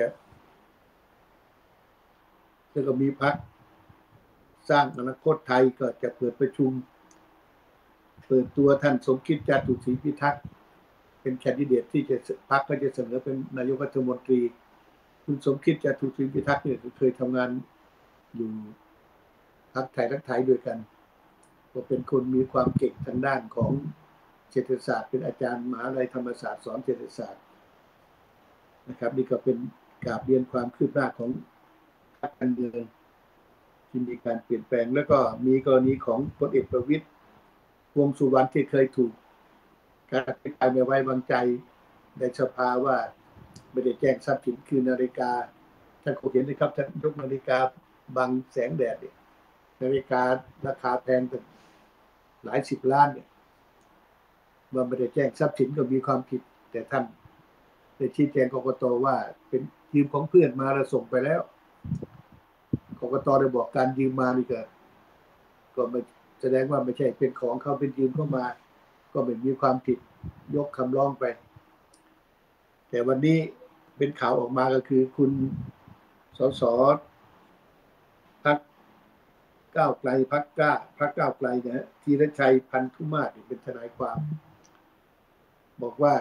แล้วก็มีพรรคสร้างอนาคตไทยก็จะเปิดประชุมเปิดตัวท่านสมคิดจาตุศรีพิทักษ์เป็นแคนดิเดตที่จะพรรคก็จะเสนอเป็นนายกรัฐมนตรีคุณสมคิดจาตุศรีพิทักษ์เนี่ยเคยทำงานอยู่พรรคไทยรักไทยด้วยกันก็เป็นคนมีความเก่งทางด้านของเศรษฐศาสตร์เป็นอาจารย์มหาวิทยาลัยธรรมศาสตร์สอนเศรษฐศาสตร์นะครับนี่ก็เป็นกราบเรียนความคืบหน้าของพรรคการเมืองที่มีการเปลี่ยนแปลงแล้วก็มีกรณีของพลเอกประวิตรวงษ์สุวรรณที่เคยถูกการอภิปรายไม่ไว้วางใจในสภาว่าไม่ได้แจ้งทรัพย์สินคือนาฬิกาท่านคงเห็นนะครับท่านยกนาฬิกาบังแสงแดดเนี่ยนาฬิการาคาแพงถึงหลาย10 ล้านเนี่ยว่าไม่ได้แจ้งทรัพย์สินก็มีความผิดแต่ท่านได้ชี้แจงกกต.ว่าเป็นยืมของเพื่อนมาแล้วส่งไปแล้วกกต.ได้บอกการยืมมานี่ก็ไม่แสดงว่าไม่ใช่เป็นของเขาเป็นยืมเข้ามาก็ไม่มีความผิดยกคำร้องไปแต่วันนี้เป็นข่าวออกมาก็คือคุณสสพรรคก้าวไกลพรรคก้าวไกลนะฮะธีรชัยพันธุมาศเป็นทนายความบอกว่า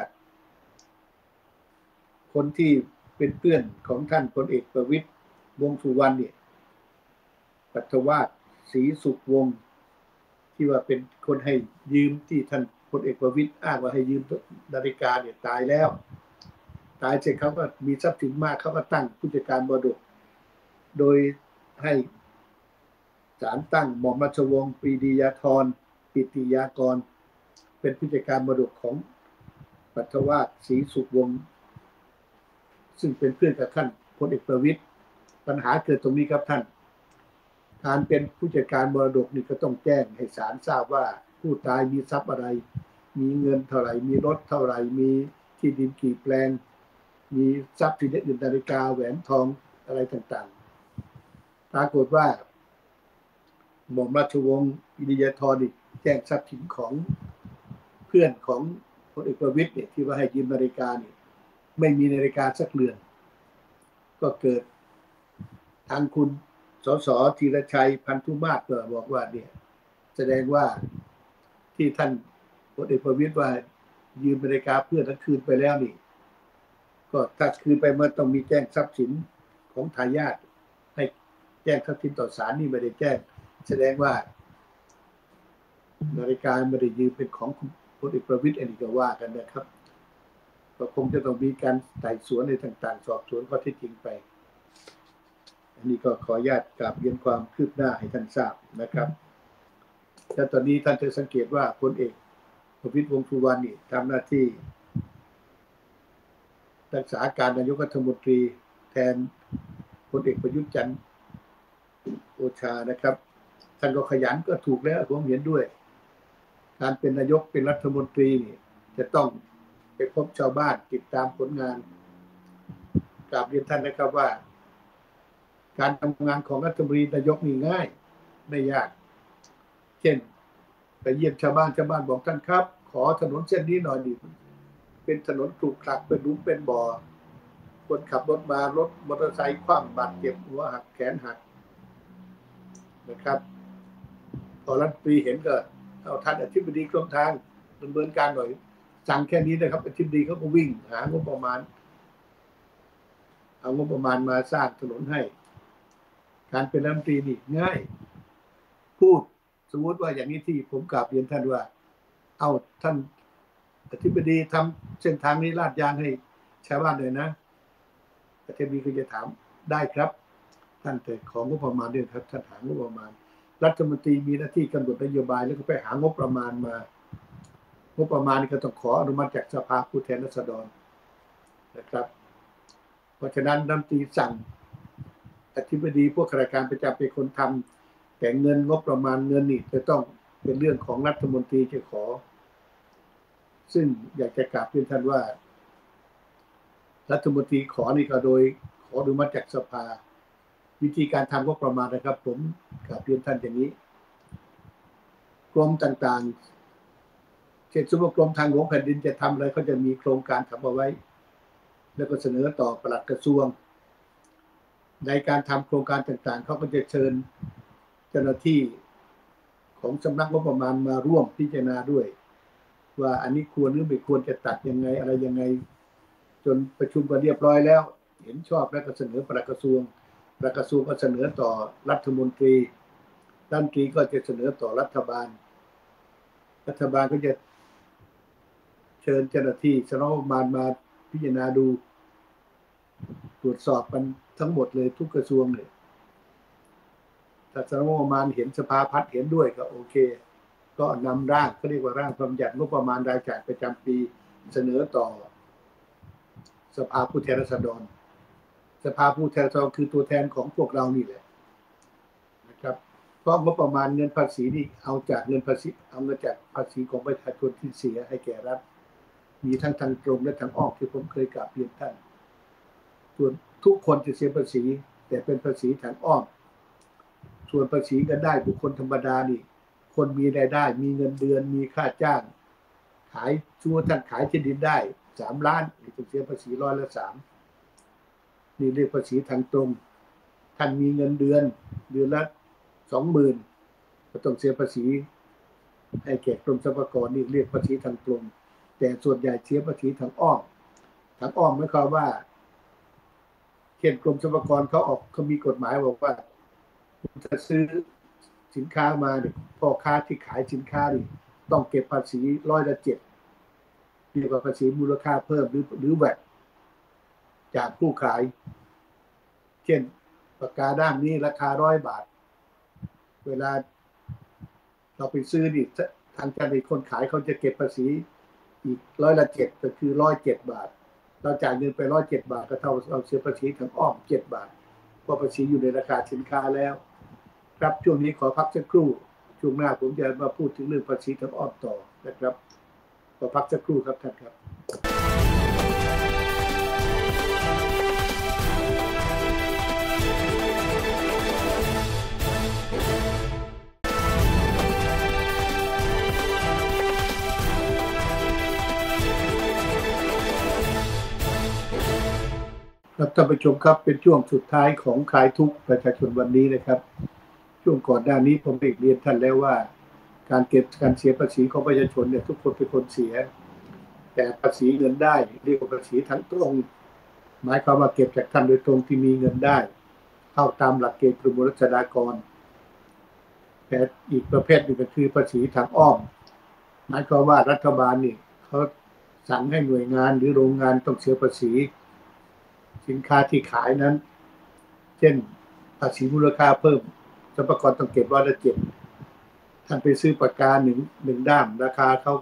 คนที่เป็นเพื่อนของท่านพลเอกประวิตรวงษ์สุวรรณเนี่ยปัทวาสศรีสุขวงศ์ที่ว่าเป็นคนให้ยืมที่ท่านพลเอกประวิตรอ้างว่าให้ยืมนาฬิกาเนี่ยตายแล้วตายเสร็จเขาก็มีทรัพย์สินมากเขาก็ตั้งผู้จัดการมรดกโดยให้ศาลตั้งหม่อมราชวงศ์ปรีดียาธรปิติยากรเป็นผู้จัดการมรดกของปัทวาสศรีสุขวงศ์ซึ่งเป็นเพื่อนกับท่านพลเอกประวิตรปัญหาเกิดตรงนี้ครับท่านการเป็นผู้จัดการมรดกนี่ก็ต้องแจ้งให้ศาลทราบว่าผู้ตายมีทรัพย์อะไรมีเงินเท่าไหร่มีรถเท่าไหร่มีที่ดินกี่แปลงมีทรัพย์สินอื่นนาฬิกาแหวนทองอะไรต่างๆปรากฏว่าหม่อมราชวงศ์อิริยาธรแจ้งทรัพย์สินของเพื่อนของพลเอกประวิตรเนี่ยที่ว่าให้ยืมนาฬิกาเนี่ยไม่มีนาฬิกาสักเรือนก็เกิดทางคุณสสธีรชัยพันธุมาศก็บอกว่าเนี่ยแสดงว่าที่ท่านพลเอกประวิตรว่ายืมนาฬิกาเพื่อนนั้นคืนไปแล้วนี่ก็ถ้าคืนไปมันต้องมีแจ้งทรัพย์สินของทายาทให้แจ้งทรัพย์สินต่อศาลนี่ไม่ได้แจ้งแสดงว่านาฬิกาไม่ได้ยืมเป็นของพลเอกประวิตรอันนี้ก็ว่ากันนะครับก็คงจะต้องมีการไต่สวนในต่างๆสอบสวนข้อเท็จจริงไปอันนี้ก็ขออนุญาตกราบเรียนความคืบหน้าให้ท่านทราบนะครับและตอนนี้ท่านจะสังเกตว่าพลเอกประวิตรวงษ์สุวรรณนี่ทำหน้าที่รักษาการนายกรัฐมนตรีแทนพลเอกประยุทธ์จันทร์โอชานะครับท่านก็ขยันก็ถูกแล้วผมเห็นด้วยการเป็นนายกเป็นรัฐมนตรีนี่จะต้องไปพบชาวบ้านติดตามผลงานกราบเรียนท่านนะครับว่าการทำงานของรัฐมนตรีนายกนี่ง่ายไม่ยากเช่นไปเยี่ยมชาวบ้านบอกท่านครับขอถนนเส้นนี้หน่อยดิเป็นถนนขรุขระเป็นหลุมเป็นบ่อคนขับรถมารถมอเตอร์ไซค์คว่ำบาดเจ็บหัวหักแขนหักนะครับพอรัฐมนตรีเห็นก็เอาท่านอธิบดีกรมทางดำเนินการหน่อยสั่งแค่นี้นะครับอธิบดีเขาก็วิ่งหางบประมาณเอางบประมาณมาสร้างถนนให้การเป็นรัฐมนตรีนี่ง่ายพูดสมมติว่าอย่างนี้ที่ผมกราบเรียนท่านว่าเอาท่านอธิบดีทำเส้นทางนี้ลาดยางให้ชาวบ้านเลยนะอธิบดีก็จะถามได้ครับท่านแต่ของงบประมาณด้วยครับท่านหางบประมาณรัฐมนตรีมีหน้าที่กำหนดนโยบายแล้วก็ไปหางบประมาณมางบประมาณนี่ก็ต้องขออนุมัติจากสภาผู้แทนราษฎรนะครับเพราะฉะนั้นรัฐมนตรีสั่งอธิบดีพวกข้าราชการประจำเป็นคนทำแต่เงินงบประมาณเงินนี่จะต้องเป็นเรื่องของรัฐมนตรีจะขอซึ่งอยากจะกราบเรียนท่านว่ารัฐมนตรีขอนี่ก็โดยขออนุมัติจากสภาวิธีการทำงบประมาณนะครับผมกราบเรียนท่านอย่างนี้กรมต่างๆเช่นสมมติกรมทางหลวงแผ่นดินจะทำอะไรเขาจะมีโครงการทำเอาไว้แล้วก็เสนอต่อปลัดกระทรวงในการทำโครงการต่างๆเขาก็จะเชิญเจ้าหน้าที่ของสำนักงบประมาณมาร่วมพิจารณาด้วยว่าอันนี้ควรหรือไม่ควรจะตัดยังไงอะไรยังไงจนประชุมกันเรียบร้อยแล้วเห็นชอบแล้วก็เสนอปลัดกระทรวงปลัดกระทรวงก็เสนอต่อรัฐมนตรีรัฐมนตรีก็จะเสนอต่อรัฐบาลก็จะเชิญเจ้าหน้าที่สำนักงบประมาณมาพิจารณาดูตรวจสอบกันทั้งหมดเลยทุกกระทรวงเลยถ้าสำนักงบประมาณเห็นสภาพัฒน์เห็นด้วยก็โอเคก็นำร่างก็เรียกว่าร่างพระบัญญัติงบประมาณรายจ่ายประจำปีเสนอต่อสภาผู้แทนราษฎรสภาผู้แทนราษฎรคือตัวแทนของพวกเรานี่แหละนะครับเพราะงบประมาณเงินภาษีนี่เอาจากเงินภาษีเอาเงินจากภาษีของประชาชนที่เสียให้แก่รัฐมีทั้งทางตรงและทางอ้อมที่ผมเคยกราบเรียนท่านส่วนทุกคนจะเสียภาษีแต่เป็นภาษีทางอ้อมส่วนภาษีกันได้บุคคลธรรมดานี่คนมีรายได้มีเงินเดือนมีค่าจ้างขายชั่วท่านขายที่ดินได้3 ล้านต้องเสียภาษี3%นี่เรียกภาษีทางตรงท่านมีเงินเดือนละ 20,000 ก็ต้องเสียภาษีให้แก่กรมสรรพากรนี่เรียกภาษีทางตรงแต่ส่วนใหญ่เสียภาษีทางอ้อมหมายความว่าเช่นกรมสรรพากรเขามีกฎหมายบอกว่าจะซื้อสินค้ามาเนี่ยพ่อค้าที่ขายสินค้านี่ต้องเก็บภาษี7%เรียกว่าภาษีมูลค่าเพิ่มหรือแวตจากผู้ขายเช่นปากกาด้ามนี้ราคา100 บาทเวลาเราไปซื้อนี่ทางการคนขายเขาจะเก็บภาษีอีก7%ก็คือ107 บาทเราจ่ายเงินไป107 บาทก็เท่าเราเสียภาษีทางอ้อม7 บาทเพราะภาษีอยู่ในราคาสินค้าแล้วครับช่วงนี้ขอพักสักครู่ช่วงหน้าผมจะมาพูดถึงเรื่องภาษีทางอ้อมต่อนะครับขอพักสักครู่ครับท่านครับท่านผู้ชมครับเป็นช่วงสุดท้ายของคลายทุกข์ประชาชนวันนี้นะครับช่วงก่อนหน้านี้ผมได้เรียนท่านแล้วว่าการเสียภาษีของประชาชนเนี่ยทุกคนเป็นคนเสียแต่ภาษีเงินได้เรียกว่าภาษีทั้งตรงหมายความว่าเก็บจากท่านโดยตรงที่มีเงินได้เข้าตามหลักเกณฑ์กรมรัชดากรแต่อีกประเภทหนึ่งก็คือภาษีทางอ้อมหมายความว่ารัฐบาลนี่เขาสั่งให้หน่วยงานหรือโรงงานต้องเสียภาษีสินค้าที่ขายนั้นเช่นภาษีมูลค่าเพิ่มสรรพากรต้องเก็บ7%ท่านไปซื้อปากกา1 ด้ามราคาเขา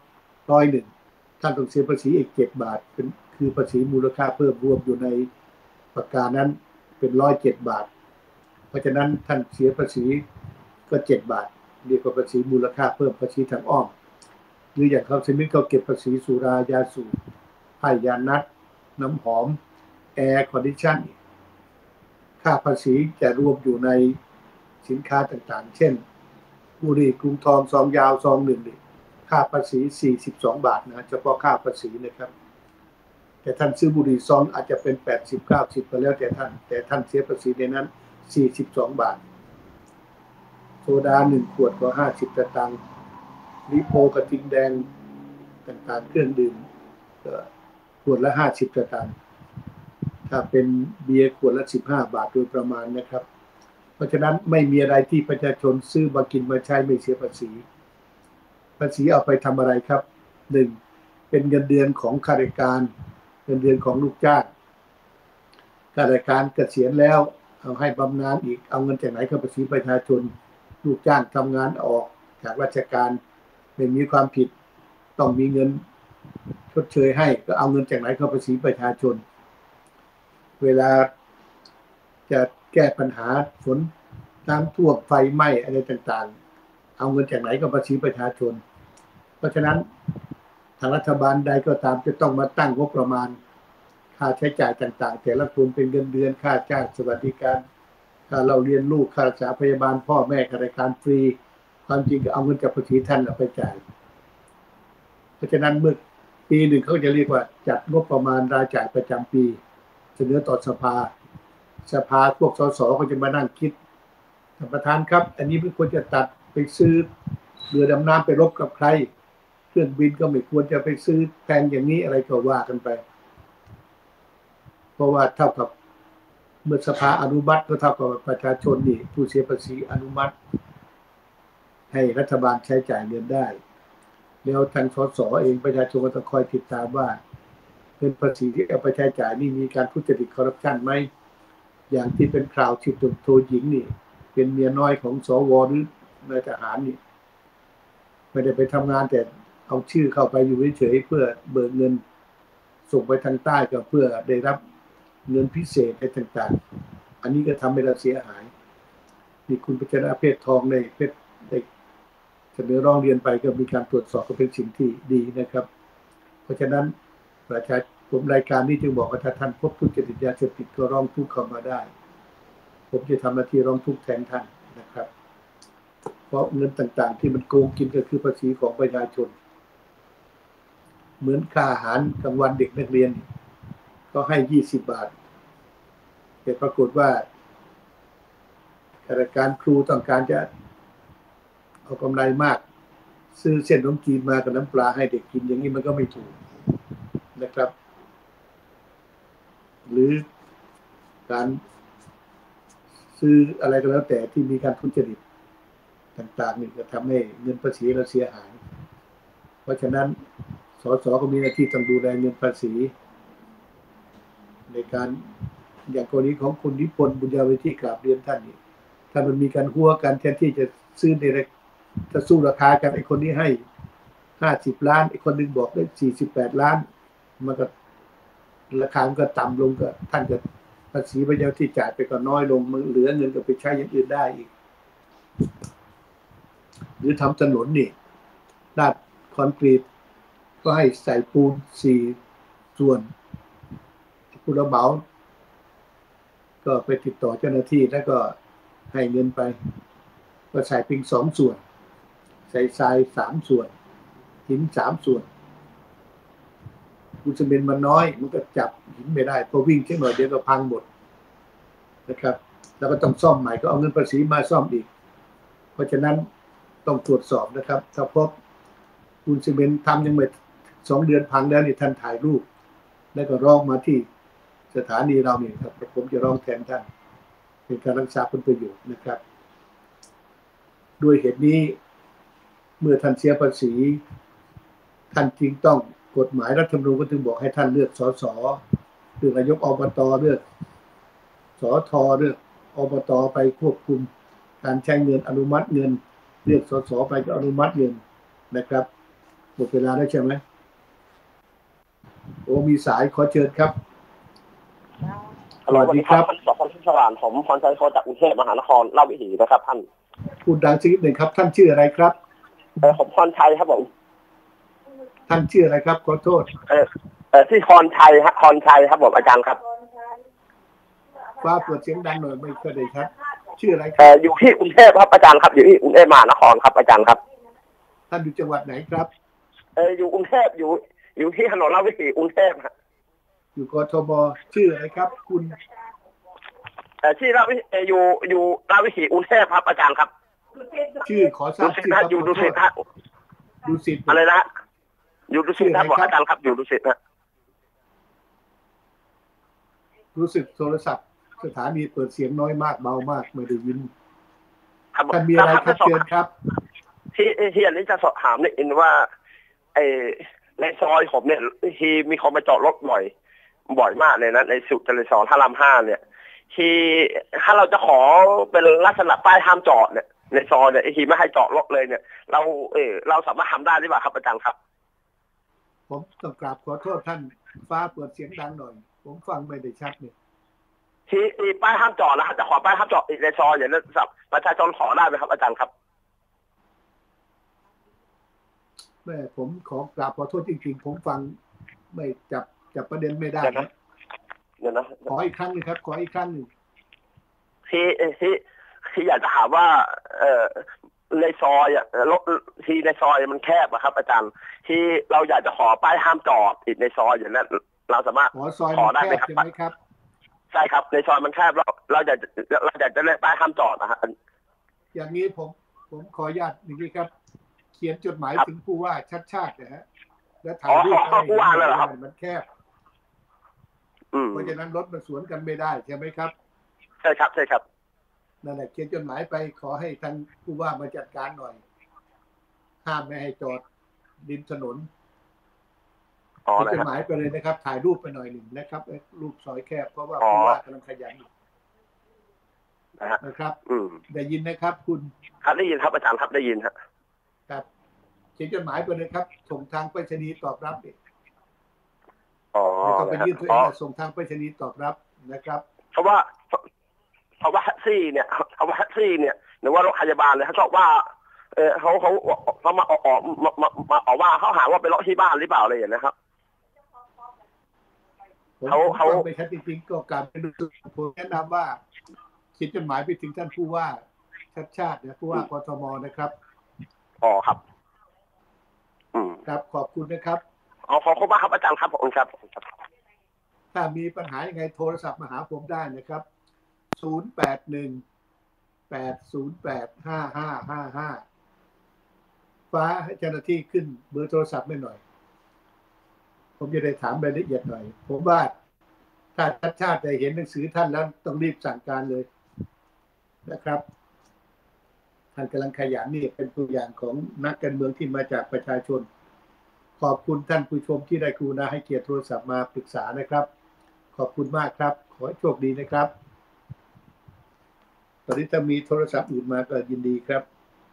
101ท่านต้องเสียภาษีอีก7 บาทคือภาษีมูลค่าเพิ่มรวมอยู่ในปากกานั้นเป็น107 บาทเพราะฉะนั้นท่านเสียภาษีก็7 บาทเรียกว่าภาษีมูลค่าเพิ่มภาษีทางอ้อมหรืออย่างเขาสมิธเขาเก็บภาษีสุรายาสูบไพ่ยานัดน้ำหอมแอร์คอนดิชั่นค่าภาษีจะรวมอยู่ในสินค้าต่างๆเช่นบุหรี่กรุงทองซองยาวซอง1ค่าภาษี42 บาทนะเฉพาะค่าภาษีนะครับแต่ท่านซื้อบุหรี่ซองอาจจะเป็น80-90ไปแล้วแต่ท่านเสียภาษีในนั้น42 บาทโซดา1 ขวดก็50 สตางค์ลิโพกระทิงแดงต่างๆเครื่องดื่มขวดละ50 สตางค์ถ้าเป็นเบียร์ขวดละ15 บาทโดยประมาณนะครับเพราะฉะนั้นไม่มีอะไรที่ประชาชนซื้อมากินมาใช้ไม่เสียภาษีเอาไปทำอะไรครับ 1. เป็นเงินเดือนของข้าราชการเงินเดือนของลูกจ้างข้าราชการเกษียณแล้วเอาให้บำนาญอีกเอาเงินจากไหนเข้าภาษีประชาชนลูกจ้างทำงานออกจากราชการไม่มีความผิดต้องมีเงินชดเชยให้ก็เอาเงินจากไหนเข้าภาษีประชาชนเวลาจะแก้ปัญหาฝนน้ำท่วมไฟไหม้อะไรต่างๆเอาเงินจากไหนก็ภาษีประชาชนเพราะฉะนั้นทางรัฐบาลใดก็ตามจะต้องมาตั้งงบประมาณคค่าใช้จ่ายต่างๆแต่ละคนเป็นเงินเดือนค่าจ้างสวัสดิการค่าเราเรียนลูกค่ารักษาพยาบาลพ่อแม่ค่ารายการฟรีความจริงก็เอาเงินจากภาษีท่านเอาไปจ่ายเพราะฉะนั้นเมื่อปีหนึ่งเขาจะเรียกว่าจัดงบประมาณรายจ่ายประจำปีเสนอต่อสภาพวกสสก็จะมานั่งคิดท่านประธานครับอันนี้ไม่ควรจะตัดไปซื้อเรือดำน้ำไปรบกับใครเครื่องบินก็ไม่ควรจะไปซื้อแพงอย่างนี้อะไรก็ว่ากันไปเพราะว่าเท่ากับเมื่อสภาอนุมัติก็เท่ากับประชาชนนี่ผู้เสียภาษีอนุมัติให้รัฐบาลใช้จ่ายเงินได้แล้วทางสสเองประชาชนก็ต้องคอยติดตามว่าเงินภาษีที่เอาไปใช้จ่ายนี่มีการทุจริตคอร์รัปชันไหมอย่างที่เป็นข่าวที่โทหญิงนี่เป็นเมียน้อยของสวหรือนายทหารนี่ไม่ได้ไปทำงานแต่เอาชื่อเข้าไปอยู่เฉยๆเพื่อเบิกเงินส่งไปทางใต้ก็เพื่อได้รับเงินพิเศษอะไรต่างๆอันนี้ก็ทำให้เราเสียหายมีคุณพัชระเพชรทองในเพชรได้เสนอร้องเรียนไปก็มีการตรวจสอบก็เป็นสิ่งที่ดีนะครับเพราะฉะนั้นประชาชนรายการนี้จึงบอกว่าถ้าท่านพบทุจริตยาเสพติดก็ร้องทุกข์เข้ามาได้ผมจะทำหน้าที่ร้องทุกข์แทนท่านนะครับเพราะเงินต่างๆที่มันโกงกินก็คือภาษีของประชาชนเหมือนค่าอาหารกลางวันเด็กนักเรียนก็ให้20 บาทแต่ปรากฏว่าข้าราชการครูต้องการจะเอากำไรมากซื้อเส้นขนมจีนมากับน้ำปลาให้เด็กกินอย่างนี้มันก็ไม่ถูกนะครับหรือการซื้ออะไรก็แล้วแต่ที่มีการทุจริตต่างๆนี่ก็ทำให้เงินภาษีเราเสียหายเพราะฉะนั้นสสก็มีหน้าที่ต้องดูแลเงินภาษีในการอย่างกรณีของคุณนิพนธ์บุญญาวิธีกราบเรียนท่านนี่ถ้ามันมีการหัวกันแทนที่จะซื้อในจะสู้ราคากันไอ้คนนี้ให้50 ล้านไอ้คนนึงบอกได้48 ล้านมันก็ราคามันก็ต่ำลงก็ท่านก็ภาษีไปแล้วที่จ่ายไปก็น้อยลงมันเหลือเงินก็ไปใช้อย่างอื่นได้อีกหรือทำถนนนี่ลาดคอนกรีตก็ให้ใส่ปูน4 ส่วนผู้รับเหมาก็ไปติดต่อเจ้าหน้าที่แล้วก็ให้เงินไปก็ใส่ปิง2 ส่วนใส่ทราย3 ส่วนหิน3 ส่วนปูนซีเมนต์มันน้อยมันก็จับหินไม่ได้พอวิ่งเช่นหน่อยเดี๋ยวก็พังหมดนะครับแล้วก็ต้องซ่อมใหม่ก็เอาเงินภาษีมาซ่อมอีกเพราะฉะนั้นต้องตรวจสอบนะครับถ้าพบปูนซีเมนต์ทำยังไม่2 เดือนพังแล้วนี่ท่านถ่ายรูปแล้วก็ร้องมาที่สถานีเรานี่ครับผมจะร้องแทนท่านเป็นการรักษาผลประโยชน์นะครับด้วยเหตุนี้เมื่อท่านเสียภาษีท่านจึงต้องกฎหมายรัฐธรรมนูญก็ถึงบอกให้ท่านเลือกสสเลือกนายกอบตเลือกสทเลือกอบตไปควบคุมการใช้เงินอนุมัติเงินเลือกสสไปก็อนุมัติเงินนะครับหมดเวลาแล้วใช่ไหมโอ้มีสายขอเชิญครับสวัสดีครับท่านสพสว่างผมพรชัยโคจากกรุงเทพมหานครเล่าวิถีนะครับท่านพูดดังสักนิดหนึ่งครับท่านชื่ออะไรครับผมพรชัยครับผมท่านชื่ออะไรครับขอโทษที่พรชัยฮะพรชัยครับผมอาจารย์ครับว่าเปิดเสียงดังหน่อยไม่ค่อยได้ครับชื่ออะไรอยู่ที่กรุงเทพครับอาจารย์ครับอยู่ที่กรุงเทพมหานครครับอาจารย์ครับท่านอยู่จังหวัดไหนครับอยู่กรุงเทพอยู่ที่ถนนเล่าวิถีกรุงเทพฮะอยู่กทมชื่ออะไรครับคุณชื่อเล่าวิอยู่เล่าวิถีกรุงเทพครับอาจารย์ครับชื่อขอทราบชื่อครับอยู่ดุสิตฮะดุสิตอะไรนะอยู่ดุสิตครับอาจารย์ครับอยู่ดุสิตฮะรู้สึกโทรศัพท์สถานีเปิดเสียงน้อยมากเบามากไม่ได้ยินท่านมีอะไรครับเชิญครับที่อันนี้จะสอบถามเนี่ยอินว่าในซอยผมเนี่ยที่มีคนมาจอดรถบ่อยมากเลยนะในสุจริตสอนพระราม 5เนี่ยที่ถ้าเราจะขอเป็นลักษณะป้ายห้ามจอดเนี่ยในซอยเนี่ยที่ไม่ให้จอดรถเลยเนี่ยเราสามารถทำได้หรือเปล่าครับอาจารย์ครับผมต้องกราบขอโทษท่านฟ้าเปิดเสียงดังหน่อยผมฟังไม่ได้ชัดเนี่ยที่ป้ายห้ามจอดนะจะขอป้ายห้ามจอดในซอยอย่างนั้นประชาชนขอได้ไหมครับอาจารย์ครับแม่ผมขอกราบขอโทษจริงๆผมฟังไม่จับประเด็นไม่ได้นะเดี๋ยวนะขออีกครั้งหนึงครับขออีกครั้งหนึ่งที่อยากจะถามว่าในซอยรถที่ในซอยมันแคบอะครับ อาจารย์ที่เราอยากจะขอป้ายห้ามจอดอีกในซอยอย่างนั้นเราสามารถขอได้ไหมครับใช่ครับในซอยมันแคบเราอยากจะเล่นป้ายห้ามจอดนะฮะอย่างนี้ผมขออนุญาตอย่างนี้ครับเขียนจดหมายถึงผู้ว่าชาตินะฮะแล้วถ่ายรูปผู้ว่าเลยครับมันแคบเพราะฉะนั้นรถมันสวนกันไม่ได้ใช่ไหมครับใช่ครับนั่นแหละเขียนจดหมายไปขอให้ท่านผู้ว่ามาจัดการหน่อยห้ามไม่ให้จอดริมถนนเขียนจดหมายไปเลยนะครับถ่ายรูปไปหน่อยหนึ่งนะครับรูปซอยแคบเพราะว่าผู้ว่ากำลังขยันนะครับได้ยินนะครับคุณครับได้ยินครับอาจารย์ครับได้ยินครับเขียนจดหมายไปเลยครับส่งทางไปรษณีย์ตอบรับเองไม่ต้องไปยื่นตัวเองส่งทางไปรษณีย์ตอบรับนะครับเพราะว่าแท็กซี่เนี่ยหรือว่ารถพยาบาลเลยเขาชอบว่าเขามาออกว่าเขาหาว่าไปเลาะที่บ้านหรือเปล่าอะไรอย่างนี้ครับเขาไปชัดจริงๆก็การเป็นผมแนะนำว่าเขียนจดหมายไปถึงท่านผู้ว่าชาตินะผู้ว่ากทมนะครับครับครับขอบคุณนะครับขอบคุณมากครับอาจารย์ครับขอบคุณครับถ้ามีปัญหายังไงโทรศัพท์มาหาผมได้นะครับ0818085555ฟ้าให้เจ้าหน้าที่ขึ้นเบอร์โทรศัพท์ไม่หน่อยผมจะได้ถามรายละเอียดหน่อยผมว่าถ้าชาติได้เห็นหนังสือท่านแล้วต้องรีบสั่งการเลยนะครับท่านกำลังขยันนี่เป็นตัวอย่างของนักการเมืองที่มาจากประชาชนขอบคุณท่านผู้ชมที่ได้กรุณาให้เกียรติโทรศัพท์มาปรึกษานะครับขอบคุณมากครับขอให้โชคดีนะครับตอนนี้ถ้ามีโทรศัพท์อื่นมาก็ยินดีครับ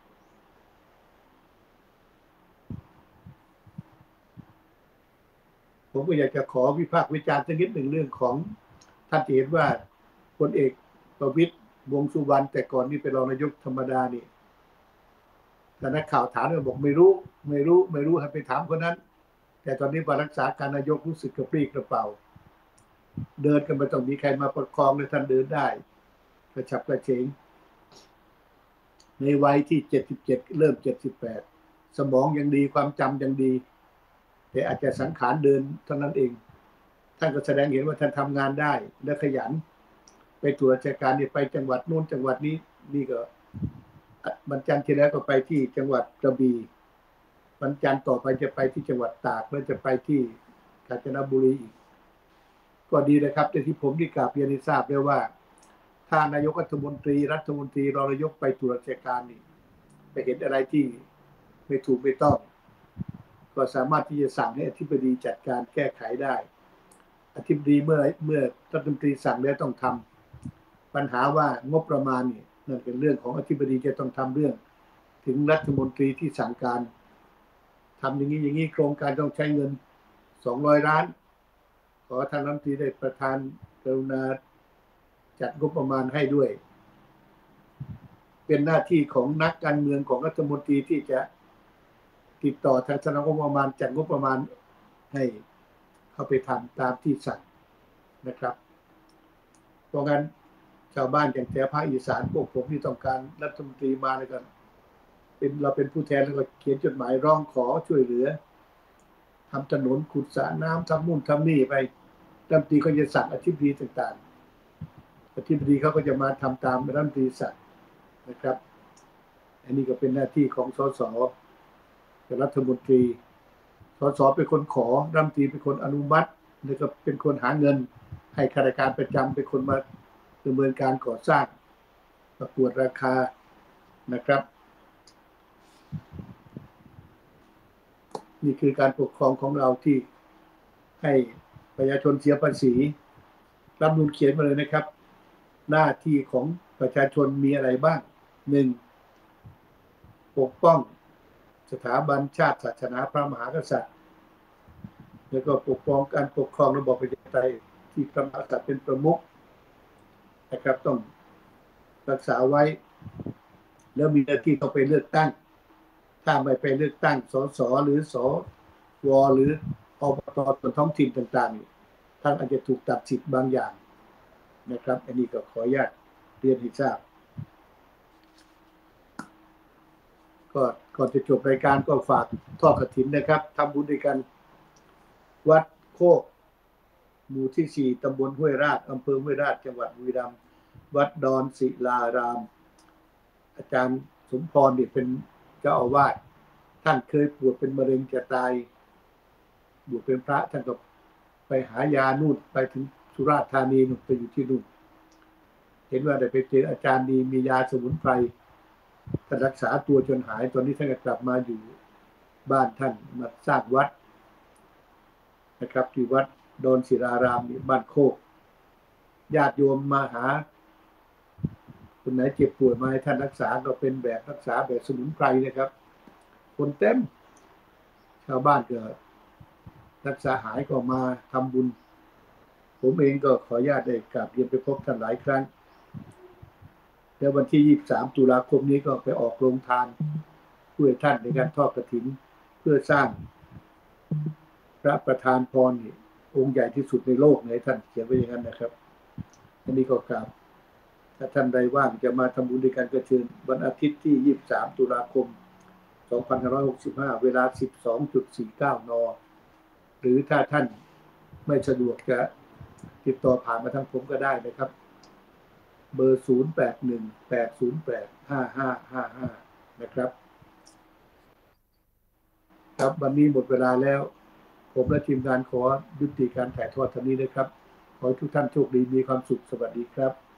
ผมก็อยากจะขอวิพากษ์วิจารณ์สักนิดหนึ่งเรื่องของท่านเห็นว่าพลเอกประวิตรวงษ์สุวรรณแต่ก่อนนี่เป็นรองนายกธรรมดานี่แต่นักข่าวถามก็บอกไม่รู้ให้ไปถามคนนั้นแต่ตอนนี้มารักษาการนายกรู้สึกกระปรี้กระเป๋าเดินกันไม่ต้องมีใครมาประคองเลยท่านเดินได้กระฉับกระเฉงในวัยที่77เริ่ม78สมองยังดีความจำยังดีแต่อาจจะสังขารเดินเท่านั้นเองท่านก็แสดงเห็นว่าท่านทำงานได้และขยันไปตรวจราชการไปจังหวัดโน้นจังหวัดนี้นี่ก็วันจันทร์ที่แล้วก็ไปที่จังหวัดกระบี่วันจันทร์ต่อไปจะไปที่จังหวัดตากแล้วจะไปที่กาญจนบุรีอีกก็ดีนะครับแต่ที่ผมได้กราบเรียนให้ทราบได้ว่าถ้านายกรัฐมนตรีรองนายกไปตรวจราชการนี่ไปเห็นอะไรที่ไม่ถูกไม่ต้องก็สามารถที่จะสั่งให้อธิบดีจัดการแก้ไขได้อธิบดีเมื่อรัฐมนตรีสั่งแล้วต้องทำปัญหาว่างบประมาณนี่นั่นเป็นเรื่องของอธิบดีจะต้องทำเรื่องถึงรัฐมนตรีที่สั่งการทำอย่างนี้โครงการต้องใช้เงิน200 ล้านขอท่านรัฐมนตรีได้ประทานกรุณาจัดงบประมาณให้ด้วยเป็นหน้าที่ของนักการเมืองของรัฐมนตรีที่จะติดต่อทางสำนักงบประมาณจัดงบประมาณให้เข้าไปทำตามที่สั่งนะครับเพราะงั้นชาวบ้านอย่างแถบภาคอีสานพวกผมที่ต้องการรัฐมนตรีมาเลยกันเราเป็นผู้แทนแล้วก็เขียนจดหมายร้องขอช่วยเหลือทำถนนขุดสระน้ำทำนู่นทำนี่ไปรัฐมนตรีก็จะสั่งอธิบดีต่างๆอธิบดีเขาก็จะมาทำตามรัฐมนตรีสั่งนะครับอันนี้ก็เป็นหน้าที่ของสสรัฐมนตรีสสเป็นคนขอรัฐมนตรีเป็นคนอนุมัติแล้วก็เป็นคนหาเงินให้ข้าราชการประจำเป็นคนมาดำเนินการก่อสร้างประกวดราคานะครับนี่คือการปกครองของเราที่ให้ประชาชนเสียภาษีรัฐธรรมนูญเขียนมาเลยนะครับหน้าที่ของประชาชนมีอะไรบ้าง 1. ปกป้องสถาบันชาติศาสนาพระมหากษัตริย์แล้วก็ปกป้องการปกครองระบอบประชาธิปไตยที่พระมหากษัตริย์เป็นประมุขนะครับต้องรักษาไว้แล้วมีหน้าที่ต้องไปเลือกตั้งถ้าไม่ไปเลือกตั้งสสหรือสวหรืออบตส่วนท้องถิ่นต่างท่านอาจจะถูกตัดสิทธิ์บางอย่างนะครับอันนี้ก็ขออนุญาตเรียนให้ทราบก็ก่อนจะจบรายการก็ฝากทอดกฐินนะครับทำบุญด้วยกันวัดโคกหมู่ที่ 4 ตำบลห้วยราชอำเภอห้วยราชจังหวัดบุรีรัมย์วัดดอนศิลารามอาจารย์สมพรนี่เป็นเจ้าอาวาสท่านเคยป่วยเป็นมะเร็งจะตายบวชเป็นพระท่านก็ไปหายานู่นไปถึงสุราษฎร์ธานีนู่นไปอยู่ที่นู่นเห็นว่าได้ไปเจออาจารย์ดีมียาสมุนไพรท่านรักษาตัวจนหายตอนนี้ท่านก็กลับมาอยู่บ้านท่านมาสร้างวัดนะครับที่วัดดอนศิลารามบ้านโคกญาติโยมมาหาคนไหนเจ็บป่วยมาให้ท่านรักษาก็เป็นแบบรักษาแบบสมุนไพรนะครับคนเต็มชาวบ้านก็รักษาหายก็มาทำบุญผมเองก็ขออนุญาตได้กราบเรียนไปพบท่านหลายครั้งแล้ววันที่23ตุลาคมนี้ก็ไปออกโรงทานเพื่อท่านในการทอดกฐินเพื่อสร้างพระประธานพรองค์ใหญ่ที่สุดในโลกในท่านเขียนไว้อย่างนั้นนะครับอันนี้ก็กราบถ้าท่านใดว่างจะมาทำบุญด้วยกันก็เชิญวันอาทิตย์ที่23ตุลาคม2565เวลา 12.49 น.หรือถ้าท่านไม่สะดวกจะติดต่อผ่านมาทางผมก็ได้นะครับเบอร์ 0818085555 นะครับครับวันนี้หมดเวลาแล้วผมและทีมงานขอยุติการถ่ายทอดเท่านี้นะครับขอให้ทุกท่านโชคดีมีความสุขสวัสดีครับ